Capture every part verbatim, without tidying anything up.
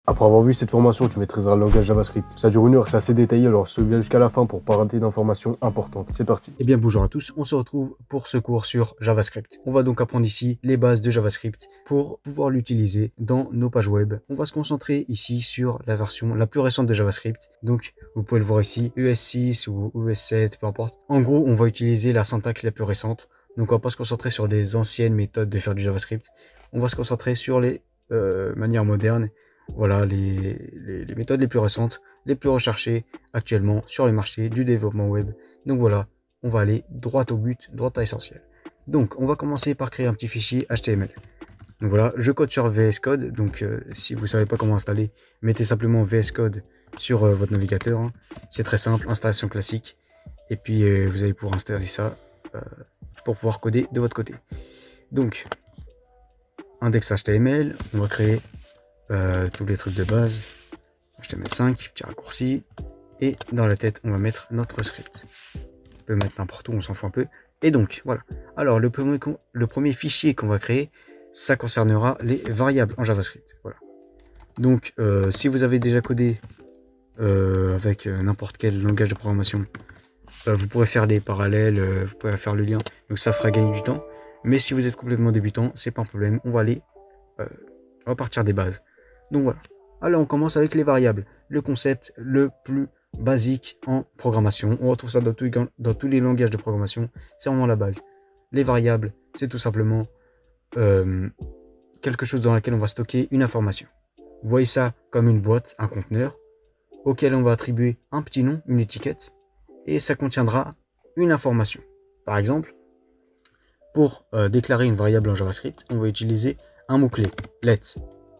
Après avoir vu cette formation, tu maîtriseras le langage JavaScript. Ça dure une heure, c'est assez détaillé, alors souviens jusqu'à la fin pour pas rater d'informations importantes. C'est parti. Eh bien bonjour à tous, on se retrouve pour ce cours sur JavaScript. On va donc apprendre ici les bases de JavaScript pour pouvoir l'utiliser dans nos pages web. On va se concentrer ici sur la version la plus récente de JavaScript. Donc vous pouvez le voir ici, U S six ou U S sept, peu importe. En gros, on va utiliser la syntaxe la plus récente. Donc on va pas se concentrer sur des anciennes méthodes de faire du JavaScript. On va se concentrer sur les euh, manières modernes. Voilà les, les, les méthodes les plus récentes, les plus recherchées actuellement sur les marchés du développement web. Donc voilà, on va aller droit au but, droit à l'essentiel. Donc on va commencer par créer un petit fichier H T M L. Donc voilà, je code sur V S Code. Donc euh, si vous ne savez pas comment installer, mettez simplement V S Code sur euh, votre navigateur. Hein. C'est très simple, installation classique. Et puis euh, vous allez pouvoir installer ça euh, pour pouvoir coder de votre côté. Donc, index H T M L, on va créer Euh, tous les trucs de base, H T M L cinq, petit raccourci, et dans la tête on va mettre notre script. On peut mettre n'importe où, on s'en fout un peu. Et donc voilà, alors le premier, le premier fichier qu'on va créer, ça concernera les variables en JavaScript. Voilà. Donc euh, si vous avez déjà codé euh, avec euh, n'importe quel langage de programmation, euh, vous pourrez faire des parallèles, euh, vous pouvez faire le lien, donc ça fera gagner du temps. Mais si vous êtes complètement débutant, c'est pas un problème, on va aller euh, on va partir des bases. Donc voilà. Alors on commence avec les variables. Le concept le plus basique en programmation. On retrouve ça dans tous, dans tous les langages de programmation. C'est vraiment la base. Les variables, c'est tout simplement euh, quelque chose dans lequel on va stocker une information. Vous voyez ça comme une boîte, un conteneur, auquel on va attribuer un petit nom, une étiquette, et ça contiendra une information. Par exemple, pour euh, déclarer une variable en JavaScript, on va utiliser un mot-clé, let.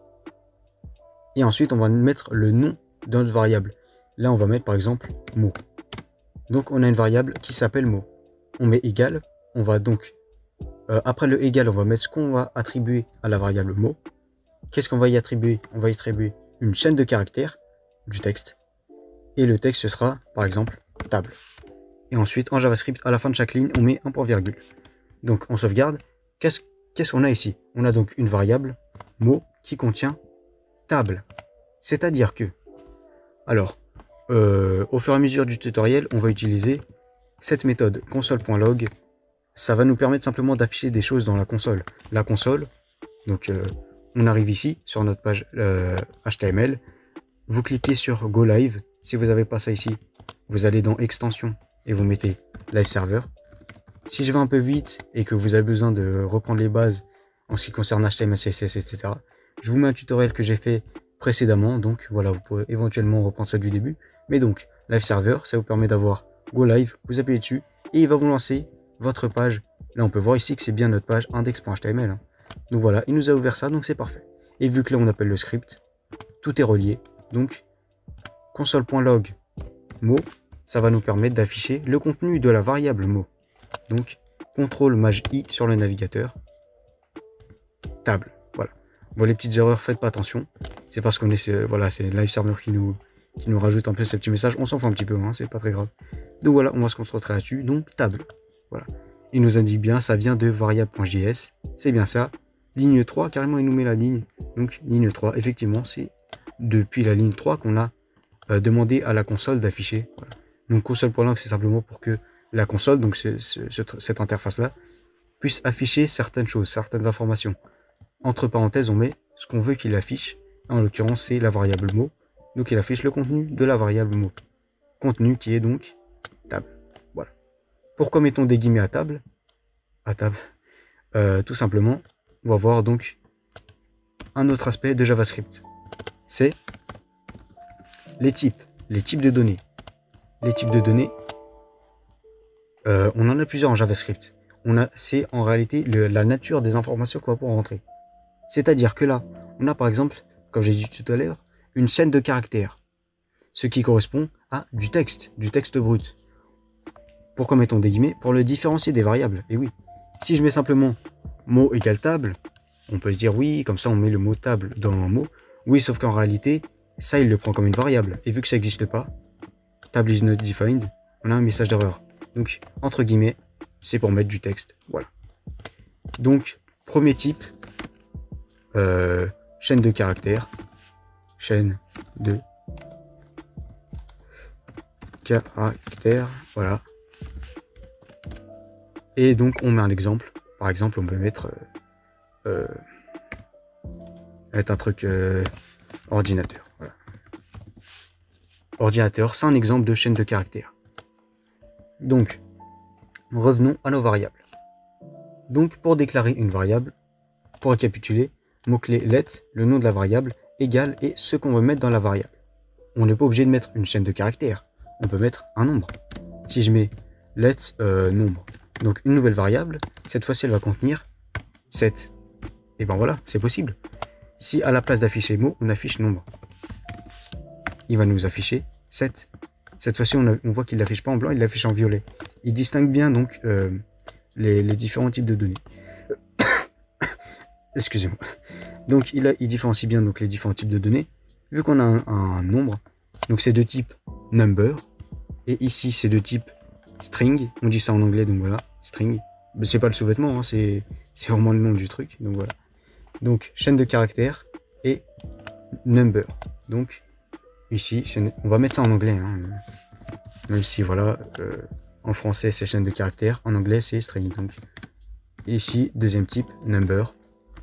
Et ensuite, on va mettre le nom de notre variable. Là, on va mettre par exemple mot. Donc, on a une variable qui s'appelle mot. On met égal. On va donc, euh, après le égal, on va mettre ce qu'on va attribuer à la variable mot. Qu'est-ce qu'on va y attribuer? On va y attribuer une chaîne de caractères du texte. Et le texte, ce sera par exemple table. Et ensuite, en JavaScript, à la fin de chaque ligne, on met un point virgule. Donc, on sauvegarde. Qu'est-ce qu'est-ce qu'on a ici? On a donc une variable mot qui contient table. C'est-à-dire que, alors, euh, au fur et à mesure du tutoriel, on va utiliser cette méthode console.log. Ça va nous permettre simplement d'afficher des choses dans la console. La console, donc euh, on arrive ici sur notre page euh, H T M L. Vous cliquez sur Go Live. Si vous n'avez pas ça ici, vous allez dans Extension et vous mettez Live Server. Si je vais un peu vite et que vous avez besoin de reprendre les bases en ce qui concerne H T M L, C S S, et cetera, je vous mets un tutoriel que j'ai fait précédemment, donc voilà, vous pourrez éventuellement reprendre ça du début. Mais donc, Live Server, ça vous permet d'avoir Go Live, vous appuyez dessus, et il va vous lancer votre page. Là, on peut voir ici que c'est bien notre page index.html. Hein. Donc voilà, il nous a ouvert ça, donc c'est parfait. Et vu que là, on appelle le script, tout est relié. Donc, console.log mot, ça va nous permettre d'afficher le contenu de la variable mot. Donc, contrôle maj i sur le navigateur, table. Voilà. Bon, les petites erreurs, faites pas attention. C'est parce qu'on est, euh, voilà, c'est Live Server qui nous, qui nous rajoute un peu ces petits messages. On s'en fout un petit peu, hein, c'est pas très grave. Donc voilà, on va se concentrer là-dessus. Donc, table. Voilà. Il nous indique bien, ça vient de variable.js. C'est bien ça. Ligne trois, carrément, il nous met la ligne. Donc, ligne trois, effectivement, c'est depuis la ligne trois qu'on a euh, demandé à la console d'afficher. Voilà. Donc, console.log, c'est simplement pour que la console, donc ce, ce, cette interface-là, puisse afficher certaines choses, certaines informations. Entre parenthèses, on met ce qu'on veut qu'il affiche. En l'occurrence, c'est la variable mot. Donc, il affiche le contenu de la variable mot. Contenu qui est donc table. Voilà. Pourquoi mettons des guillemets à table? À table. Euh, tout simplement, on va voir donc un autre aspect de JavaScript. C'est les types. Les types de données. Les types de données, euh, on en a plusieurs en JavaScript. On a, c'est en réalité le, la nature des informations qu'on va pouvoir rentrer. C'est-à-dire que là, on a par exemple, comme j'ai dit tout à l'heure, une chaîne de caractères. Ce qui correspond à du texte, du texte brut. Pourquoi mettons des guillemets? Pour le différencier des variables. Et oui, si je mets simplement mot égale table, on peut se dire oui, comme ça on met le mot table dans un mot. Oui, sauf qu'en réalité, ça il le prend comme une variable. Et vu que ça n'existe pas, table is not defined, on a un message d'erreur. Donc, entre guillemets, c'est pour mettre du texte. Voilà. Donc, premier type, euh, chaîne de caractères. chaîne de caractères, voilà. Et donc on met un exemple. Par exemple, on peut mettre euh, euh, mettre un truc euh, ordinateur. Voilà. Ordinateur, c'est un exemple de chaîne de caractères. Donc, revenons à nos variables. Donc, pour déclarer une variable, pour récapituler, mot-clé let, le nom de la variable, égale et ce qu'on veut mettre dans la variable. On n'est pas obligé de mettre une chaîne de caractères. On peut mettre un nombre. Si je mets let euh, nombre, donc une nouvelle variable, cette fois-ci elle va contenir sept. Et ben voilà, c'est possible. Si à la place d'afficher mot, on affiche nombre, il va nous afficher sept. Cette fois-ci, on, on voit qu'il ne l'affiche pas en blanc, il l'affiche en violet. Il distingue bien donc euh, les, les différents types de données. Excusez-moi. Donc il, a, il différencie bien donc les différents types de données. Vu qu'on a un, un nombre, donc c'est de type number, et ici c'est de type string. On dit ça en anglais, donc voilà, string. C'est pas le sous-vêtement, hein, c'est vraiment le nom du truc, donc voilà. Donc chaîne de caractères et number. Donc ici, chaîne, on va mettre ça en anglais, hein, même si voilà, euh, en français c'est chaîne de caractères, en anglais c'est string. Donc ici, deuxième type, number.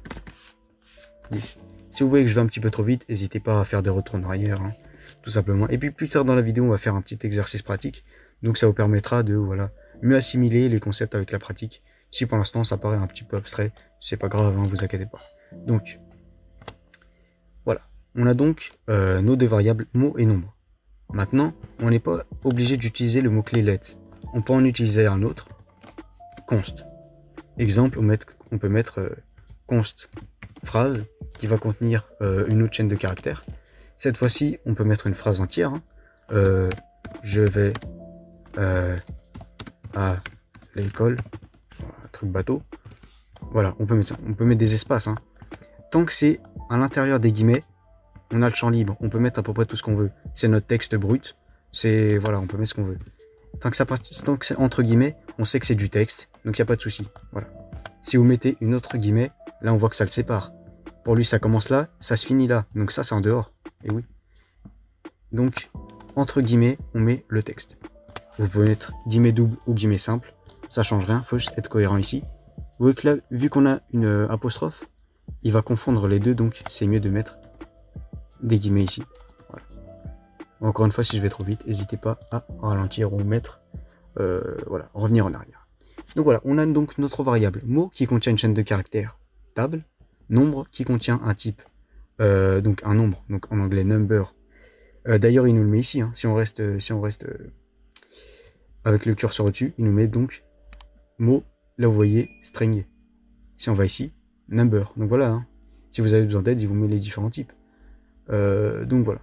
dix. Si vous voyez que je vais un petit peu trop vite, n'hésitez pas à faire des retours en arrière, hein, tout simplement. Et puis plus tard dans la vidéo, on va faire un petit exercice pratique. Donc ça vous permettra de voilà, mieux assimiler les concepts avec la pratique. Si pour l'instant ça paraît un petit peu abstrait, c'est pas grave, hein, vous inquiétez pas. Donc voilà, on a donc euh, nos deux variables mots et nombre. Maintenant, on n'est pas obligé d'utiliser le mot-clé let. On peut en utiliser un autre, const. Exemple, on, met, on peut mettre euh, const phrase qui va contenir euh, une autre chaîne de caractères. Cette fois-ci, on peut mettre une phrase entière. Hein. Euh, je vais euh, à l'école, un truc bateau. Voilà, on peut mettre ça. On peut mettre des espaces. Hein. Tant que c'est à l'intérieur des guillemets, on a le champ libre. On peut mettre à peu près tout ce qu'on veut. C'est notre texte brut. C'est voilà, on peut mettre ce qu'on veut. Tant que ça tant que c'est entre guillemets, on sait que c'est du texte, donc il n'y a pas de souci. Voilà. Si vous mettez une autre guillemets, là on voit que ça le sépare. Pour lui, ça commence là, ça se finit là. Donc ça, c'est en dehors. Et oui. Donc, entre guillemets, on met le texte. Vous pouvez mettre guillemets double ou guillemets simple. Ça change rien. Il faut juste être cohérent ici. Vous voyez que là, vu qu'on a une euh, apostrophe, il va confondre les deux. Donc, c'est mieux de mettre des guillemets ici. Voilà. Encore une fois, si je vais trop vite, n'hésitez pas à ralentir ou mettre, euh, voilà, revenir en arrière. Donc voilà, on a donc notre variable mot qui contient une chaîne de caractères table, nombre qui contient un type, euh, donc un nombre, donc en anglais number. Euh, D'ailleurs, il nous le met ici. Hein, si on reste, euh, si on reste euh, avec le curseur au-dessus, il nous met donc mot. Là, vous voyez string. Si on va ici, number. Donc voilà. Hein, si vous avez besoin d'aide, il vous met les différents types. Euh, donc voilà.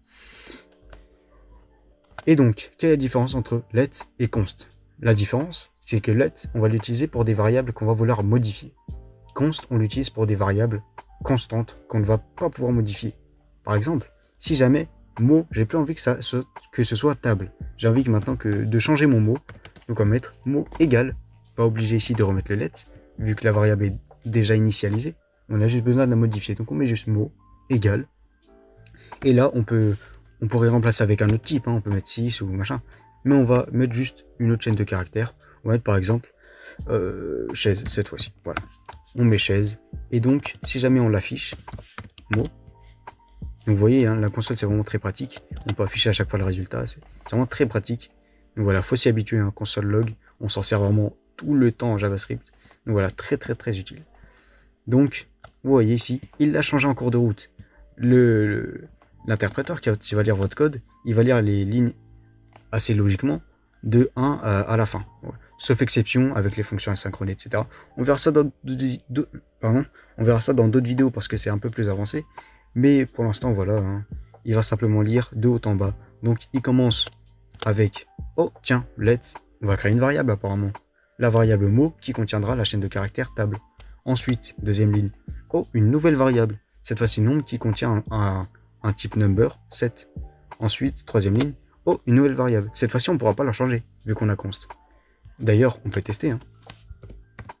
Et donc, quelle est la différence entre let et const? La différence, c'est que let, on va l'utiliser pour des variables qu'on va vouloir modifier. Const, on l'utilise pour des variables constantes qu'on ne va pas pouvoir modifier. Par exemple, si jamais mot, j'ai plus envie que, ça, que ce soit table. J'ai envie que maintenant que de changer mon mot. Donc on va mettre mot égal. Pas obligé ici de remettre le let, vu que la variable est déjà initialisée. On a juste besoin de la modifier. Donc on met juste mot égal. Et là, on peut, on pourrait remplacer avec un autre type. Hein. On peut mettre six ou machin. Mais on va mettre juste une autre chaîne de caractères. On va mettre par exemple euh, chaise cette fois-ci. Voilà. On met chaise. Et donc, si jamais on l'affiche, mot. Donc vous voyez, hein, la console c'est vraiment très pratique. On peut afficher à chaque fois le résultat. C'est vraiment très pratique. Donc voilà, faut s'y habituer. Hein, console log, on s'en sert vraiment tout le temps en JavaScript. Donc voilà, très très très utile. Donc, vous voyez ici, il l'a changé en cours de route. Le l'interpréteur qui, qui va lire votre code, il va lire les lignes assez logiquement de un à, à la fin. Voilà. Sauf exception avec les fonctions asynchrones, et cetera. On verra ça dans d'autres vidéos parce que c'est un peu plus avancé. Mais pour l'instant, voilà, hein, il va simplement lire de haut en bas. Donc, il commence avec, oh, tiens, let, on va créer une variable apparemment. La variable mot qui contiendra la chaîne de caractères table. Ensuite, deuxième ligne, oh, une nouvelle variable. Cette fois-ci, nombre qui contient un, un, un type number, sept. Ensuite, troisième ligne, oh, une nouvelle variable. Cette fois-ci, on ne pourra pas la changer, vu qu'on a const. D'ailleurs, on peut tester. Hein.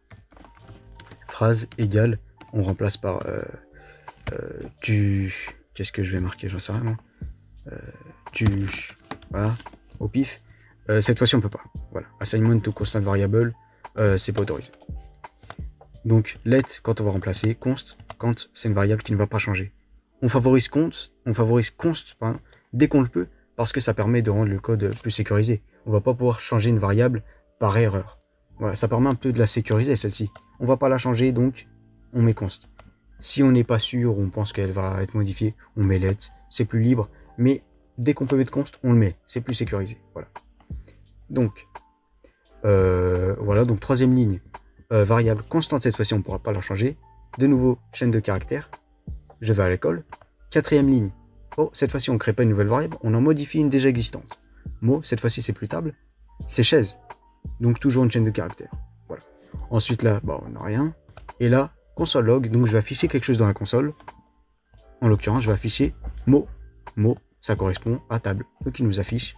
Phrase égale, on remplace par... Euh, Euh, tu qu'est-ce que je vais marquer? J'en sais rien, moi. Euh, tu... Voilà, au pif. Euh, cette fois-ci, on peut pas. Voilà. Assignment to constant variable, euh, c'est pas autorisé. Donc, let, quand on va remplacer, const, quand c'est une variable qui ne va pas changer. On favorise const, on favorise const, pardon, dès qu'on le peut, parce que ça permet de rendre le code plus sécurisé. On va pas pouvoir changer une variable par erreur. Voilà, ça permet un peu de la sécuriser, celle-ci. On va pas la changer, donc on met const. Si on n'est pas sûr, on pense qu'elle va être modifiée, on met let, c'est plus libre, mais dès qu'on peut mettre const, on le met, c'est plus sécurisé. Voilà. Donc, euh, voilà, donc troisième ligne, euh, variable constante, cette fois-ci on ne pourra pas la changer. De nouveau, chaîne de caractères, je vais à l'école. Quatrième ligne, oh, cette fois-ci on ne crée pas une nouvelle variable, on en modifie une déjà existante. Mot, cette fois-ci c'est plus table, c'est chaise, donc toujours une chaîne de caractères. Voilà. Ensuite là, bah, on n'a rien. Et là, console log, donc je vais afficher quelque chose dans la console. En l'occurrence, je vais afficher mot. Mot, ça correspond à table. Donc il nous affiche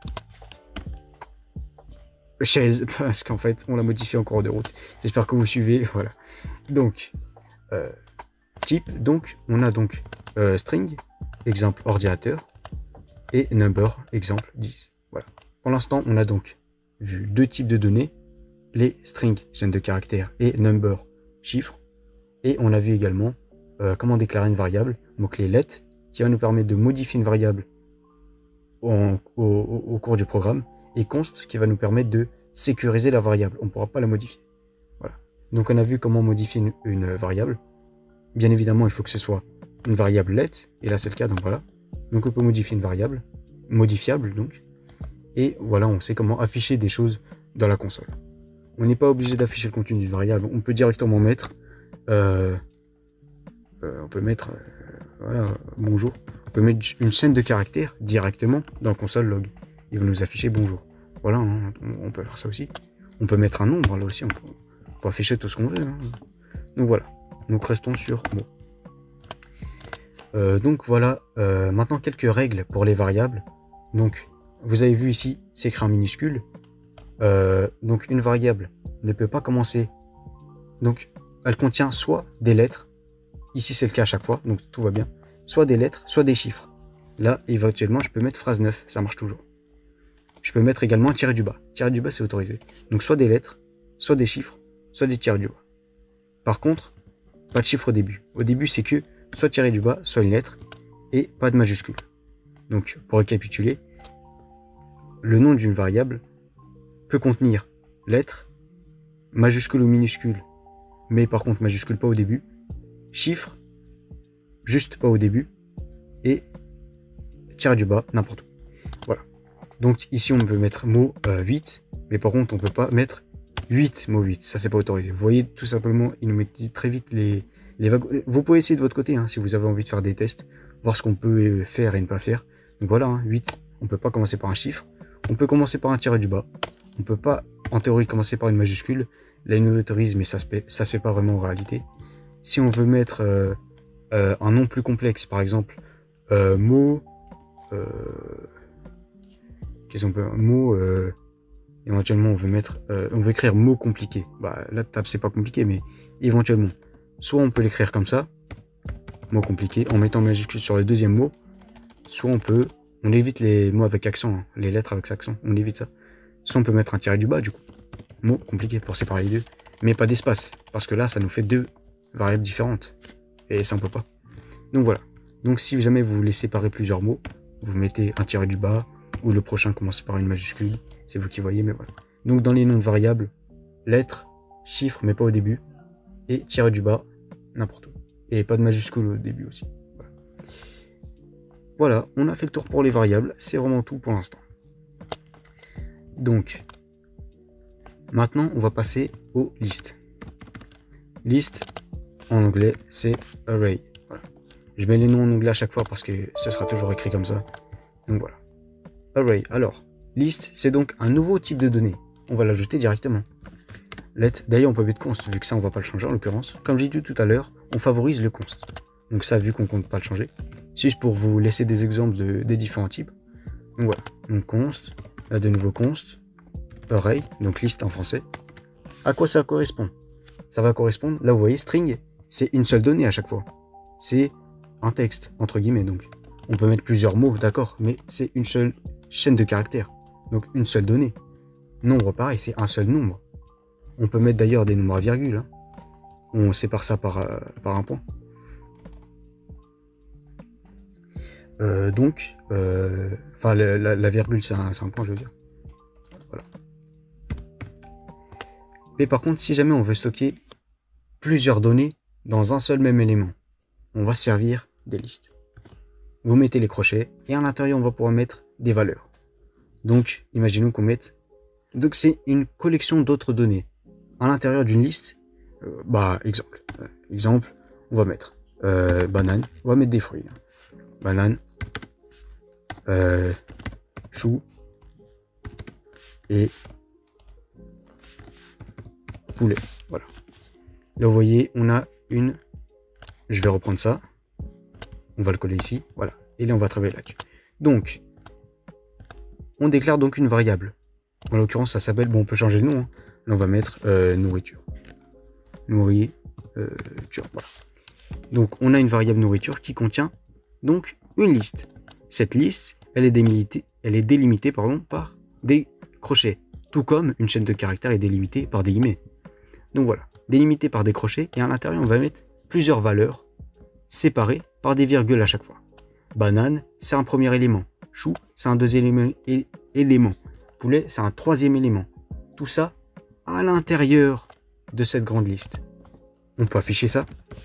chaise, parce qu'en fait, on l'a modifié en cours de route. J'espère que vous suivez, voilà. Donc, euh, type, donc, on a donc euh, string, exemple ordinateur, et number, exemple dix. Voilà. Pour l'instant, on a donc vu deux types de données, les strings, chaîne de caractères, et number, chiffres. Et on a vu également euh, comment déclarer une variable, mot-clé let, qui va nous permettre de modifier une variable en, au, au, au cours du programme, et const qui va nous permettre de sécuriser la variable. On ne pourra pas la modifier. Voilà. Donc on a vu comment modifier une, une variable. Bien évidemment, il faut que ce soit une variable let, et là c'est le cas, donc voilà. Donc on peut modifier une variable, modifiable donc, et voilà, on sait comment afficher des choses dans la console. On n'est pas obligé d'afficher le contenu d'une variable, on peut directement mettre, euh, euh, on peut mettre, euh, voilà, bonjour, on peut mettre une chaîne de caractères directement dans le console log. Il va nous afficher bonjour. Voilà, hein, on, on peut faire ça aussi. On peut mettre un nombre, là aussi, on peut, on peut afficher tout ce qu'on veut. Hein. Donc voilà, donc restons sur mot. Euh, donc voilà, euh, maintenant quelques règles pour les variables. Donc, vous avez vu ici, c'est écrit en minuscule. Euh, donc une variable ne peut pas commencer. Donc, elle contient soit des lettres, ici c'est le cas à chaque fois, donc tout va bien, soit des lettres, soit des chiffres. Là, éventuellement, je peux mettre phrase neuf, ça marche toujours. Je peux mettre également un tiré du bas. Tiré du bas, c'est autorisé. Donc soit des lettres, soit des chiffres, soit des tirés du bas. Par contre, pas de chiffre au début. Au début, c'est que soit tiré du bas, soit une lettre, et pas de majuscule. Donc, pour récapituler, le nom d'une variable peut contenir lettres, majuscule ou minuscule, mais par contre majuscule pas au début, chiffre, juste pas au début, et tiré du bas, n'importe où. Voilà. Donc ici on peut mettre mot euh, huit, mais par contre on peut pas mettre huit mot huit, ça c'est pas autorisé. Vous voyez tout simplement, il nous met très vite les, les vagues. Vous pouvez essayer de votre côté, hein, si vous avez envie de faire des tests, voir ce qu'on peut faire et ne pas faire. Donc voilà, hein, huit, on peut pas commencer par un chiffre, on peut commencer par un tiré du bas, on peut pas en théorie commencer par une majuscule, là il nous autorise mais ça se, fait, ça se fait pas vraiment en réalité. Si on veut mettre euh, euh, un nom plus complexe, par exemple euh, mot, euh, qu'est-ce qu'on peut, mot, euh, éventuellement on veut mettre, euh, on veut écrire mot compliqué, bah là table c'est pas compliqué mais éventuellement, soit on peut l'écrire comme ça, mot compliqué, en mettant majuscule sur le deuxième mot, soit on peut, on évite les mots avec accent, hein, les lettres avec accent, on évite ça. Soit on peut mettre un tiré du bas du coup, mot compliqué pour séparer les deux, mais pas d'espace, parce que là ça nous fait deux variables différentes, et ça on peut pas. Donc voilà, donc si jamais vous voulez séparer plusieurs mots, vous mettez un tiré du bas, ou le prochain commence par une majuscule, c'est vous qui voyez, mais voilà. Donc dans les noms de variables, lettres, chiffres, mais pas au début, et tiré du bas, n'importe où. Et pas de majuscule au début aussi. Voilà. Voilà, on a fait le tour pour les variables, c'est vraiment tout pour l'instant. Donc, maintenant on va passer aux listes. Liste, en anglais, c'est array. Voilà. Je mets les noms en anglais à chaque fois parce que ce sera toujours écrit comme ça. Donc voilà. Array. Alors, liste, c'est donc un nouveau type de données. On va l'ajouter directement. Let, d'ailleurs, on peut mettre const, vu que ça, on va pas le changer en l'occurrence. Comme j'ai dit tout à l'heure, on favorise le const. Donc ça, vu qu'on compte pas le changer. C'est juste pour vous laisser des exemples de, des différents types. Donc voilà. Donc const, là de nouveau const, array, donc liste en français. À quoi ça correspond? Ça va correspondre, là vous voyez, string, c'est une seule donnée à chaque fois. C'est un texte, entre guillemets. Donc, on peut mettre plusieurs mots, d'accord, mais c'est une seule chaîne de caractères. Donc, une seule donnée. Nombre, pareil, c'est un seul nombre. On peut mettre d'ailleurs des nombres à virgule. Hein. On sépare ça par, euh, par un point. Euh, donc, euh, enfin, la, la, la virgule, c'est un, un point, je veux dire. Voilà. Mais par contre, si jamais on veut stocker plusieurs données dans un seul même élément, on va servir des listes. Vous mettez les crochets et à l'intérieur, on va pouvoir mettre des valeurs. Donc, imaginons qu'on mette... Donc, c'est une collection d'autres données. À l'intérieur d'une liste, euh, bah, exemple. Euh, exemple, on va mettre euh, banane. On va mettre des fruits. Hein. Banane. Euh, chou et poulet. Voilà. Là, vous voyez, on a une... Je vais reprendre ça. On va le coller ici. Voilà. Et là, on va travailler là-dessus. Donc, on déclare donc une variable. En l'occurrence, ça s'appelle... Bon, on peut changer le nom. Hein. Là, on va mettre euh, nourriture. Nourriture. Voilà. Donc, on a une variable nourriture qui contient donc une liste. Cette liste, elle est délimitée, elle est délimitée pardon, par des crochets. Tout comme une chaîne de caractères est délimitée par des guillemets. Donc voilà, délimitée par des crochets. Et à l'intérieur, on va mettre plusieurs valeurs séparées par des virgules à chaque fois. Banane, c'est un premier élément. Chou, c'est un deuxième élément. Poulet, c'est un troisième élément. Tout ça à l'intérieur de cette grande liste. On peut afficher ça.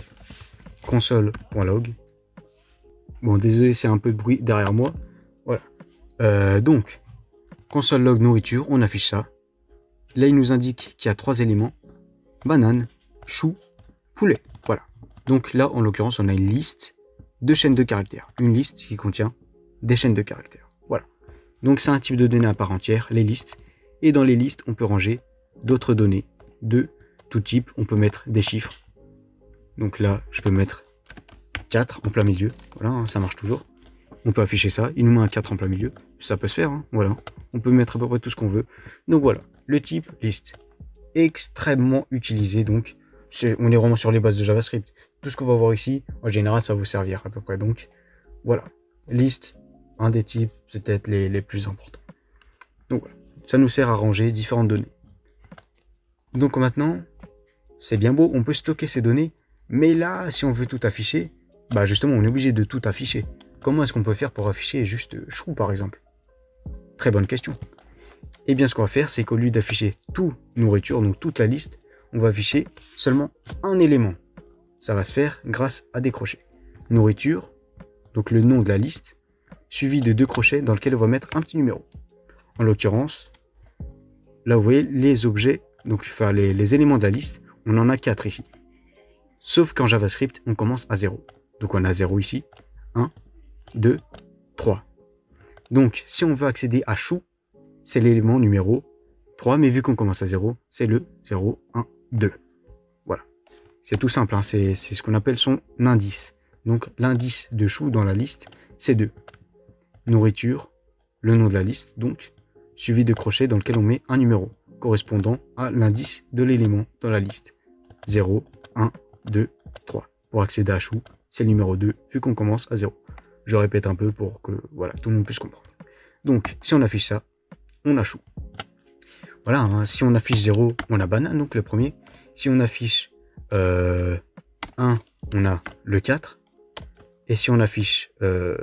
console.log. Bon, désolé, c'est un peu de bruit derrière moi. Voilà. Euh, donc, console.log nourriture, on affiche ça. Là, il nous indique qu'il y a trois éléments. Banane, chou, poulet. Voilà. Donc là, en l'occurrence, on a une liste de chaînes de caractères. Une liste qui contient des chaînes de caractères. Voilà. Donc, c'est un type de données à part entière, les listes. Et dans les listes, on peut ranger d'autres données de tout type. On peut mettre des chiffres. Donc là, je peux mettre quatre en plein milieu. Voilà, ça marche toujours. On peut afficher ça. Il nous met un quatre en plein milieu. Ça peut se faire. Hein, voilà. On peut mettre à peu près tout ce qu'on veut. Donc voilà, le type liste. Extrêmement utilisé. Donc, est, on est vraiment sur les bases de JavaScript. Tout ce qu'on va voir ici, en général, ça va vous servir à peu près. Donc, voilà. Liste, un des types peut-être les, les plus importants. Donc voilà. Ça nous sert à ranger différentes données. Donc maintenant, c'est bien beau. On peut stocker ces données. Mais là, si on veut tout afficher, bah justement, on est obligé de tout afficher. Comment est-ce qu'on peut faire pour afficher juste chou, par exemple? Très bonne question. Et bien, ce qu'on va faire, c'est qu'au lieu d'afficher tout nourriture, donc toute la liste, on va afficher seulement un élément. Ça va se faire grâce à des crochets. Nourriture, donc le nom de la liste, suivi de deux crochets dans lesquels on va mettre un petit numéro. En l'occurrence, là, vous voyez les objets, donc enfin les, les éléments de la liste, on en a quatre ici. Sauf qu'en JavaScript, on commence à zéro. Donc on a zéro ici. un, deux, trois. Donc si on veut accéder à chou, c'est l'élément numéro trois. Mais vu qu'on commence à zéro, c'est le zéro, un, deux. Voilà. C'est tout simple. Hein. C'est ce qu'on appelle son indice. Donc l'indice de chou dans la liste, c'est deux. Nourriture, le nom de la liste, donc, suivi de crochets dans lequel on met un numéro correspondant à l'indice de l'élément dans la liste. zéro, un, deux, trois. Pour accéder à chou, c'est le numéro deux, vu qu'on commence à zéro. Je répète un peu pour que voilà, tout le monde puisse comprendre. Donc, si on affiche ça, on a chou. Voilà, hein, si on affiche zéro, on a banane, donc le premier. Si on affiche euh, un, on a le quatre. Et si on affiche euh,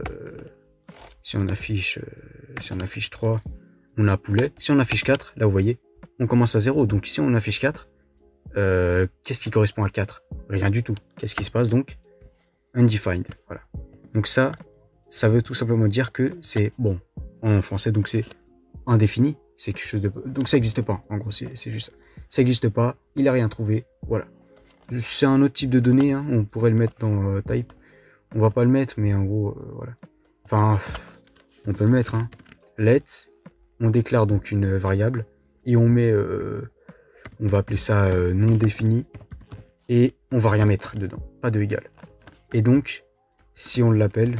si on affiche euh, si on affiche trois, on a poulet. Si on affiche quatre, là vous voyez, on commence à zéro. Donc si on affiche quatre, euh, qu'est-ce qui correspond à quatre? Rien du tout. Qu'est-ce qui se passe donc? Undefined. Voilà. Donc ça, ça veut tout simplement dire que c'est bon en français, donc c'est indéfini. C'est quelque chose de... Donc ça n'existe pas. En gros, c'est juste ça. Ça n'existe pas. Il n'a rien trouvé. Voilà. C'est un autre type de données. Hein. On pourrait le mettre dans euh, type. On va pas le mettre, mais en gros, euh, voilà. Enfin, on peut le mettre. Hein. Let. On déclare donc une variable et on met, euh, on va appeler ça euh, non défini et on va rien mettre dedans. Pas de égal. Et donc, si on l'appelle,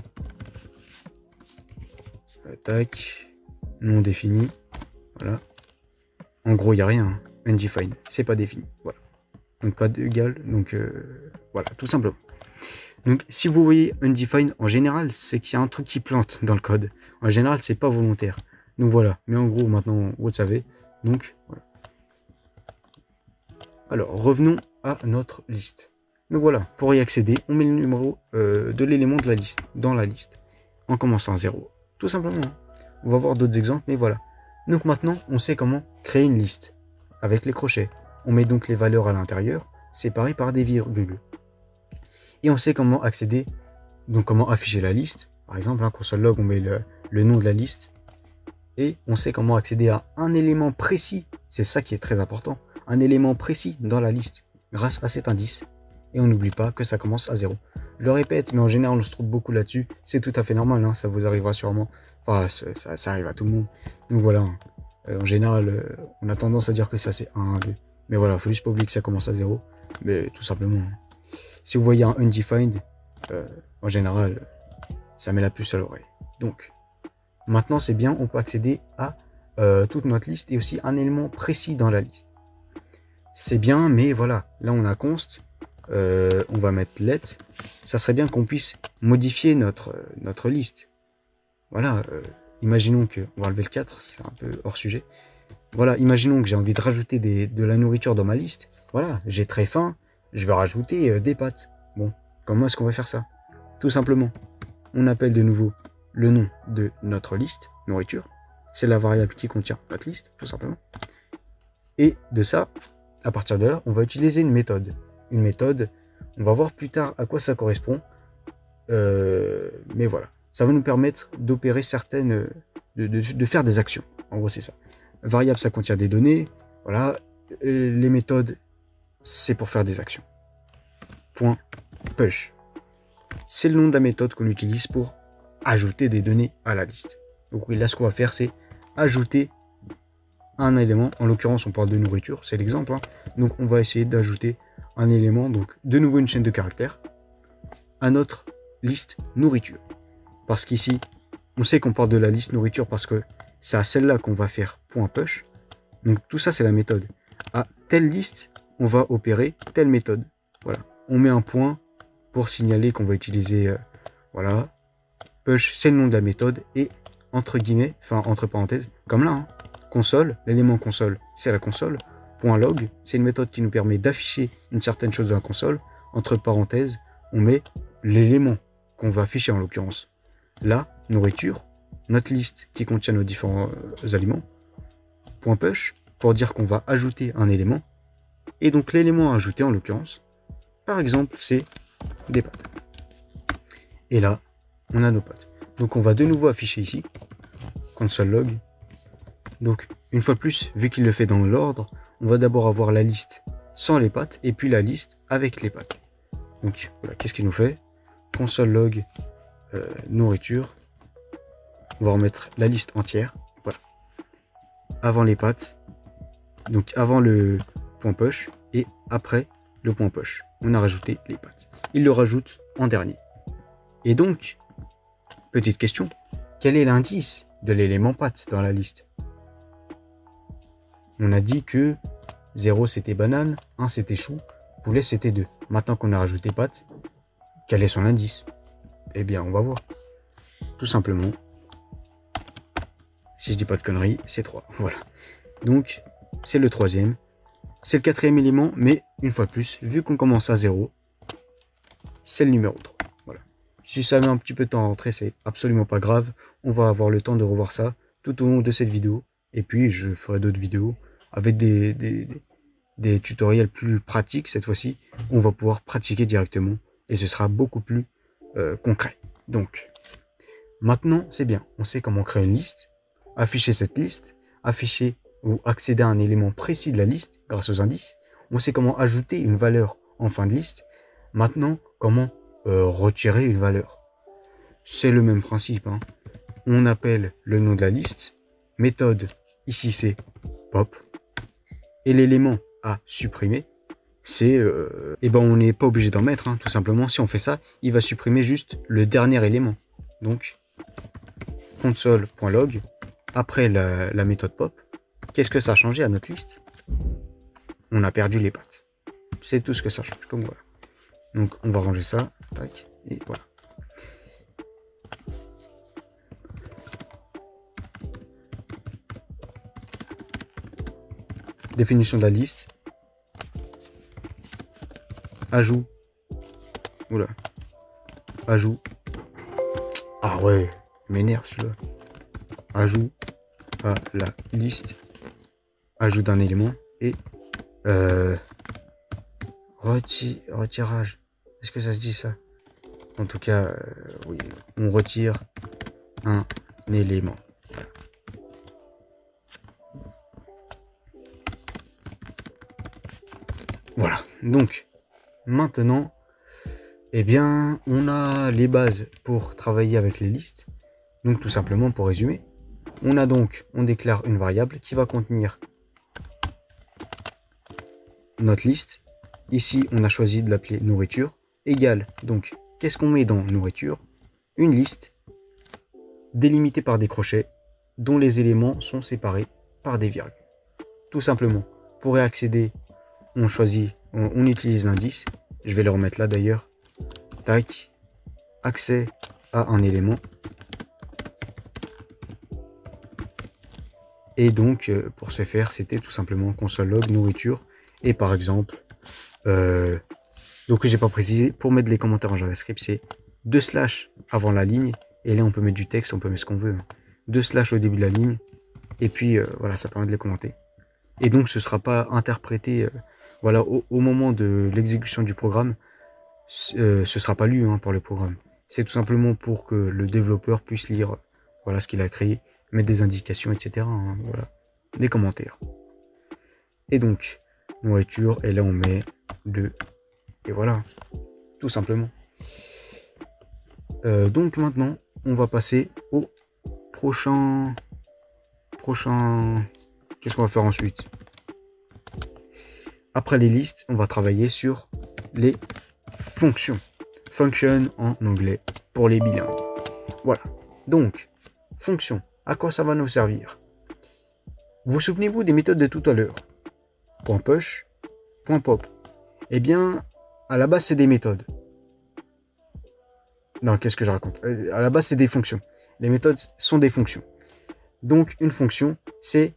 tac, non défini. Voilà. En gros, il n'y a rien. Hein. Undefined. C'est pas défini. Voilà. Donc pas d'égal. Donc euh, voilà, tout simplement. Donc si vous voyez undefined, en général, c'est qu'il y a un truc qui plante dans le code. En général, c'est pas volontaire. Donc voilà, mais en gros, maintenant, vous le savez. Donc, voilà. Alors, revenons à notre liste. Donc voilà, pour y accéder, on met le numéro euh, de l'élément de la liste, dans la liste, en commençant à zéro. Tout simplement. On va voir d'autres exemples, mais voilà. Donc maintenant, on sait comment créer une liste avec les crochets. On met donc les valeurs à l'intérieur, séparées par des virgules. Et on sait comment accéder, donc comment afficher la liste. Par exemple, hein, console log, on met le, le nom de la liste. Et on sait comment accéder à un élément précis. C'est ça qui est très important. Un élément précis dans la liste, grâce à cet indice. Et on n'oublie pas que ça commence à zéro. Je le répète, mais en général, on se trouve beaucoup là-dessus. C'est tout à fait normal, hein, ça vous arrivera sûrement. Enfin, ça, ça arrive à tout le monde. Donc voilà, euh, en général, euh, on a tendance à dire que ça c'est un, deux. Mais voilà, il faut juste pas oublier que ça commence à zéro. Mais tout simplement, hein. Si vous voyez un undefined, euh, en général, ça met la puce à l'oreille. Donc, maintenant c'est bien, on peut accéder à euh, toute notre liste et aussi un élément précis dans la liste. C'est bien, mais voilà, là on a const, euh, on va mettre let. Ça serait bien qu'on puisse modifier notre, euh, notre liste. Voilà, euh, imaginons que, on va enlever le quatre, c'est un peu hors sujet. Voilà, imaginons que j'ai envie de rajouter des, de la nourriture dans ma liste. Voilà, j'ai très faim, je vais rajouter euh, des pâtes. Bon, comment est-ce qu'on va faire ça? Tout simplement, on appelle de nouveau le nom de notre liste, nourriture. C'est la variable qui contient notre liste, tout simplement. Et de ça, à partir de là, on va utiliser une méthode. Une méthode, on va voir plus tard à quoi ça correspond. Euh, mais voilà, ça va nous permettre d'opérer certaines, de, de, de faire des actions. En gros, c'est ça. Variable, ça contient des données. Voilà, les méthodes, c'est pour faire des actions. Point push. C'est le nom de la méthode qu'on utilise pour ajouter des données à la liste. Donc oui, là, ce qu'on va faire, c'est ajouter un élément. En l'occurrence, on parle de nourriture, c'est l'exemple. Hein. Donc, on va essayer d'ajouter un élément, donc de nouveau une chaîne de caractères, à notre liste nourriture. Parce qu'ici, on sait qu'on parle de la liste nourriture parce que c'est à celle-là qu'on va faire point push. Donc, tout ça, c'est la méthode. À telle liste, on va opérer telle méthode. Voilà. On met un point pour signaler qu'on va utiliser, euh, voilà, push, c'est le nom de la méthode, et entre guillemets, enfin entre parenthèses, comme là, hein, console, l'élément console, c'est la console, point log, c'est une méthode qui nous permet d'afficher une certaine chose dans la console, entre parenthèses, on met l'élément qu'on va afficher en l'occurrence. Là, nourriture, notre liste qui contient nos différents euh, aliments, point push, pour dire qu'on va ajouter un élément, et donc l'élément à ajouter en l'occurrence, par exemple, c'est des pâtes. Et là, on a nos pâtes. Donc on va de nouveau afficher ici, console log. Donc une fois de plus, vu qu'il le fait dans l'ordre, on va d'abord avoir la liste sans les pâtes, et puis la liste avec les pâtes. Donc voilà, qu'est-ce qu'il nous fait? Console log euh, nourriture. On va remettre la liste entière. Voilà. Avant les pâtes, donc avant le point push, et après le point push. On a rajouté les pâtes. Il le rajoute en dernier. Et donc, petite question, quel est l'indice de l'élément pâte dans la liste? On a dit que zéro c'était banane, un c'était chou, poulet c'était deux. Maintenant qu'on a rajouté pâte, quel est son indice? Eh bien, on va voir. Tout simplement, si je dis pas de conneries, c'est trois. Voilà. Donc, c'est le troisième. C'est le quatrième élément, mais une fois de plus, vu qu'on commence à zéro, c'est le numéro trois. Voilà. Si ça met un petit peu de temps à rentrer, c'est absolument pas grave. On va avoir le temps de revoir ça tout au long de cette vidéo. Et puis, je ferai d'autres vidéos avec des, des, des, des tutoriels plus pratiques cette fois-ci. On va pouvoir pratiquer directement et ce sera beaucoup plus euh, concret. Donc, maintenant, c'est bien. On sait comment créer une liste, afficher cette liste, afficher ou accéder à un élément précis de la liste grâce aux indices. On sait comment ajouter une valeur en fin de liste. Maintenant, comment euh, retirer une valeur. C'est le même principe. Hein. On appelle le nom de la liste. Méthode, ici c'est pop. Et l'élément à supprimer, c'est... Euh, et ben on n'est pas obligé d'en mettre. Hein, tout simplement, si on fait ça, il va supprimer juste le dernier élément. Donc, console.log, après la, la méthode pop, qu'est-ce que ça a changé à notre liste? On a perdu les pâtes. C'est tout ce que ça change. Donc voilà. Donc on va ranger ça. Tac. Et voilà. Définition de la liste. Ajout. Oula. Ajout. Ah ouais, il m'énerve celui-là. Ajout à la liste. Ajout d'un élément. Et euh, reti retirage. Est-ce que ça se dit ça? En tout cas, euh, oui, on retire un élément. Voilà, donc maintenant, eh bien, on a les bases pour travailler avec les listes. Donc tout simplement, pour résumer, on a donc, on déclare une variable qui va contenir notre liste. Ici, on a choisi de l'appeler nourriture, égale, donc, qu'est-ce qu'on met dans nourriture? Une liste délimitée par des crochets, dont les éléments sont séparés par des virgules. Tout simplement, pour y accéder, on choisit, on, on utilise l'indice. Je vais le remettre là d'ailleurs. Tac. Accès à un élément. Et donc, euh, pour ce faire, c'était tout simplement console log nourriture. Et par exemple, euh, donc j'ai pas précisé, pour mettre les commentaires en JavaScript, c'est deux slash avant la ligne. Et là, on peut mettre du texte, on peut mettre ce qu'on veut. Hein. Deux slash au début de la ligne. Et puis, euh, voilà, ça permet de les commenter. Et donc, ce ne sera pas interprété, euh, voilà, au, au moment de l'exécution du programme, euh, ce ne sera pas lu hein, par le programme. C'est tout simplement pour que le développeur puisse lire, voilà, ce qu'il a créé, mettre des indications, et cetera. Hein, voilà, des commentaires. Et donc, nourriture, et là, on met deux. Et voilà, tout simplement. Euh, donc, maintenant, on va passer au prochain... Prochain... Qu'est-ce qu'on va faire ensuite? Après les listes, on va travailler sur les fonctions. Function en anglais pour les bilingues. Voilà. Donc, fonction. À quoi ça va nous servir? Vous souvenez-vous des méthodes de tout à l'heure? Point push, point pop. Eh bien, à la base, c'est des méthodes. Non, qu'est-ce que je raconte? À la base, c'est des fonctions. Les méthodes sont des fonctions. Donc, une fonction, c'est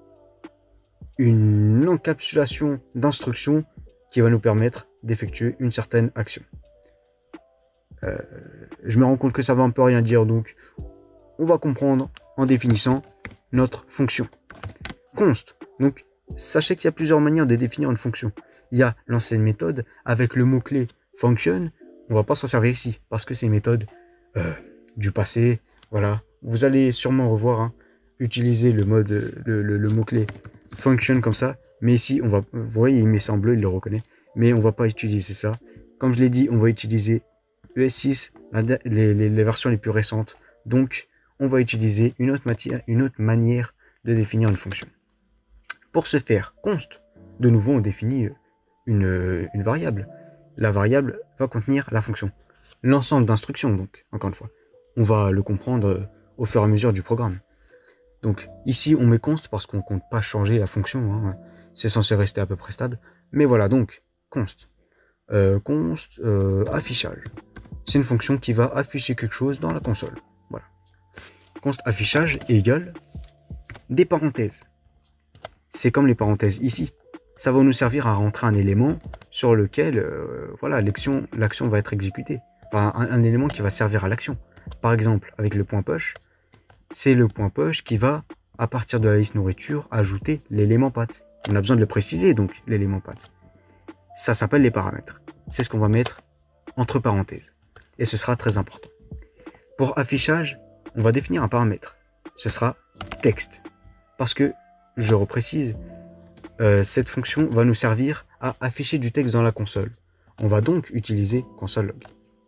une encapsulation d'instructions qui va nous permettre d'effectuer une certaine action. Euh, je me rends compte que ça va un peu rien dire, donc on va comprendre en définissant notre fonction. Const. Donc, sachez qu'il y a plusieurs manières de définir une fonction. Il y a l'ancienne méthode avec le mot-clé function. On va pas s'en servir ici parce que c'est une méthode euh, du passé. Voilà. Vous allez sûrement revoir, hein, utiliser le mode, le, le, le mot-clé function comme ça. Mais ici, on va, vous voyez, il met ça en bleu, il le reconnaît. Mais on va pas utiliser ça. Comme je l'ai dit, on va utiliser E S six, les, les, les versions les plus récentes. Donc, on va utiliser une autre, matière, une autre manière de définir une fonction. Pour ce faire, const, de nouveau, on définit une, une variable. La variable va contenir la fonction. L'ensemble d'instructions, donc, encore une fois. On va le comprendre au fur et à mesure du programme. Donc, ici, on met const parce qu'on ne compte pas changer la fonction. Hein. C'est censé rester à peu près stable. Mais voilà, donc, const. Euh, const euh, affichage. C'est une fonction qui va afficher quelque chose dans la console. Voilà. Const affichage égale des parenthèses. C'est comme les parenthèses ici. Ça va nous servir à rentrer un élément sur lequel euh, voilà, l'action l'action va être exécutée. Enfin, un, un élément qui va servir à l'action. Par exemple, avec le point push, c'est le point push qui va, à partir de la liste nourriture, ajouter l'élément pâte. On a besoin de le préciser, donc, l'élément pâte. Ça s'appelle les paramètres. C'est ce qu'on va mettre entre parenthèses. Et ce sera très important. Pour affichage, on va définir un paramètre. Ce sera texte. Parce que, je reprécise, euh, cette fonction va nous servir à afficher du texte dans la console. On va donc utiliser console log.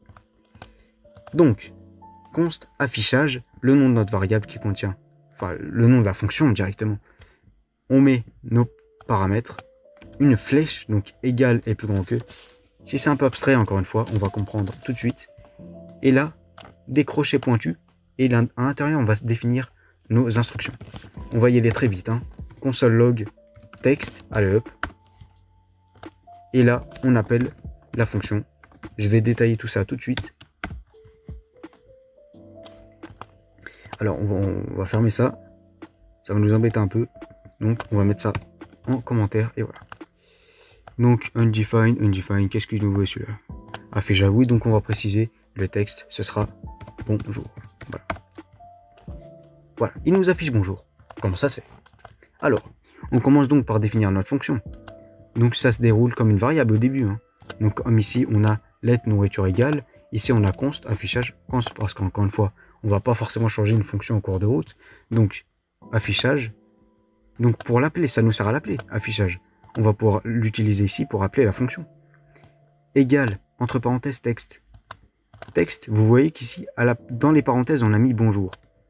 Donc, const affichage, le nom de notre variable qui contient, enfin le nom de la fonction directement. On met nos paramètres, une flèche, donc égale et plus grand que. Si c'est un peu abstrait, encore une fois, on va comprendre tout de suite. Et là, des crochets pointus, et là, à l'intérieur, on va définir nos instructions. On va y aller très vite. Hein. Console log texte, allez hop. Et là, on appelle la fonction. Je vais détailler tout ça tout de suite. Alors, on va, on va fermer ça. Ça va nous embêter un peu. Donc, on va mettre ça en commentaire. Et voilà. Donc, undefined, undefined. Qu'est-ce qu'il nous veut celui-là? Affichage, oui. Donc, on va préciser le texte. Ce sera bonjour. Voilà. Voilà. Il nous affiche bonjour. Comment ça se fait? Alors, on commence donc par définir notre fonction. Donc, ça se déroule comme une variable au début. Hein. Donc, comme ici, on a let nourriture égale. Ici, on a const affichage const parce qu'encore une fois, on va pas forcément changer une fonction en cours de route. Donc, affichage. Donc, pour l'appeler, ça nous sert à l'appeler, affichage. On va pouvoir l'utiliser ici pour appeler la fonction. Égal, entre parenthèses, texte. Texte, vous voyez qu'ici, dans les parenthèses, on a mis bonjour.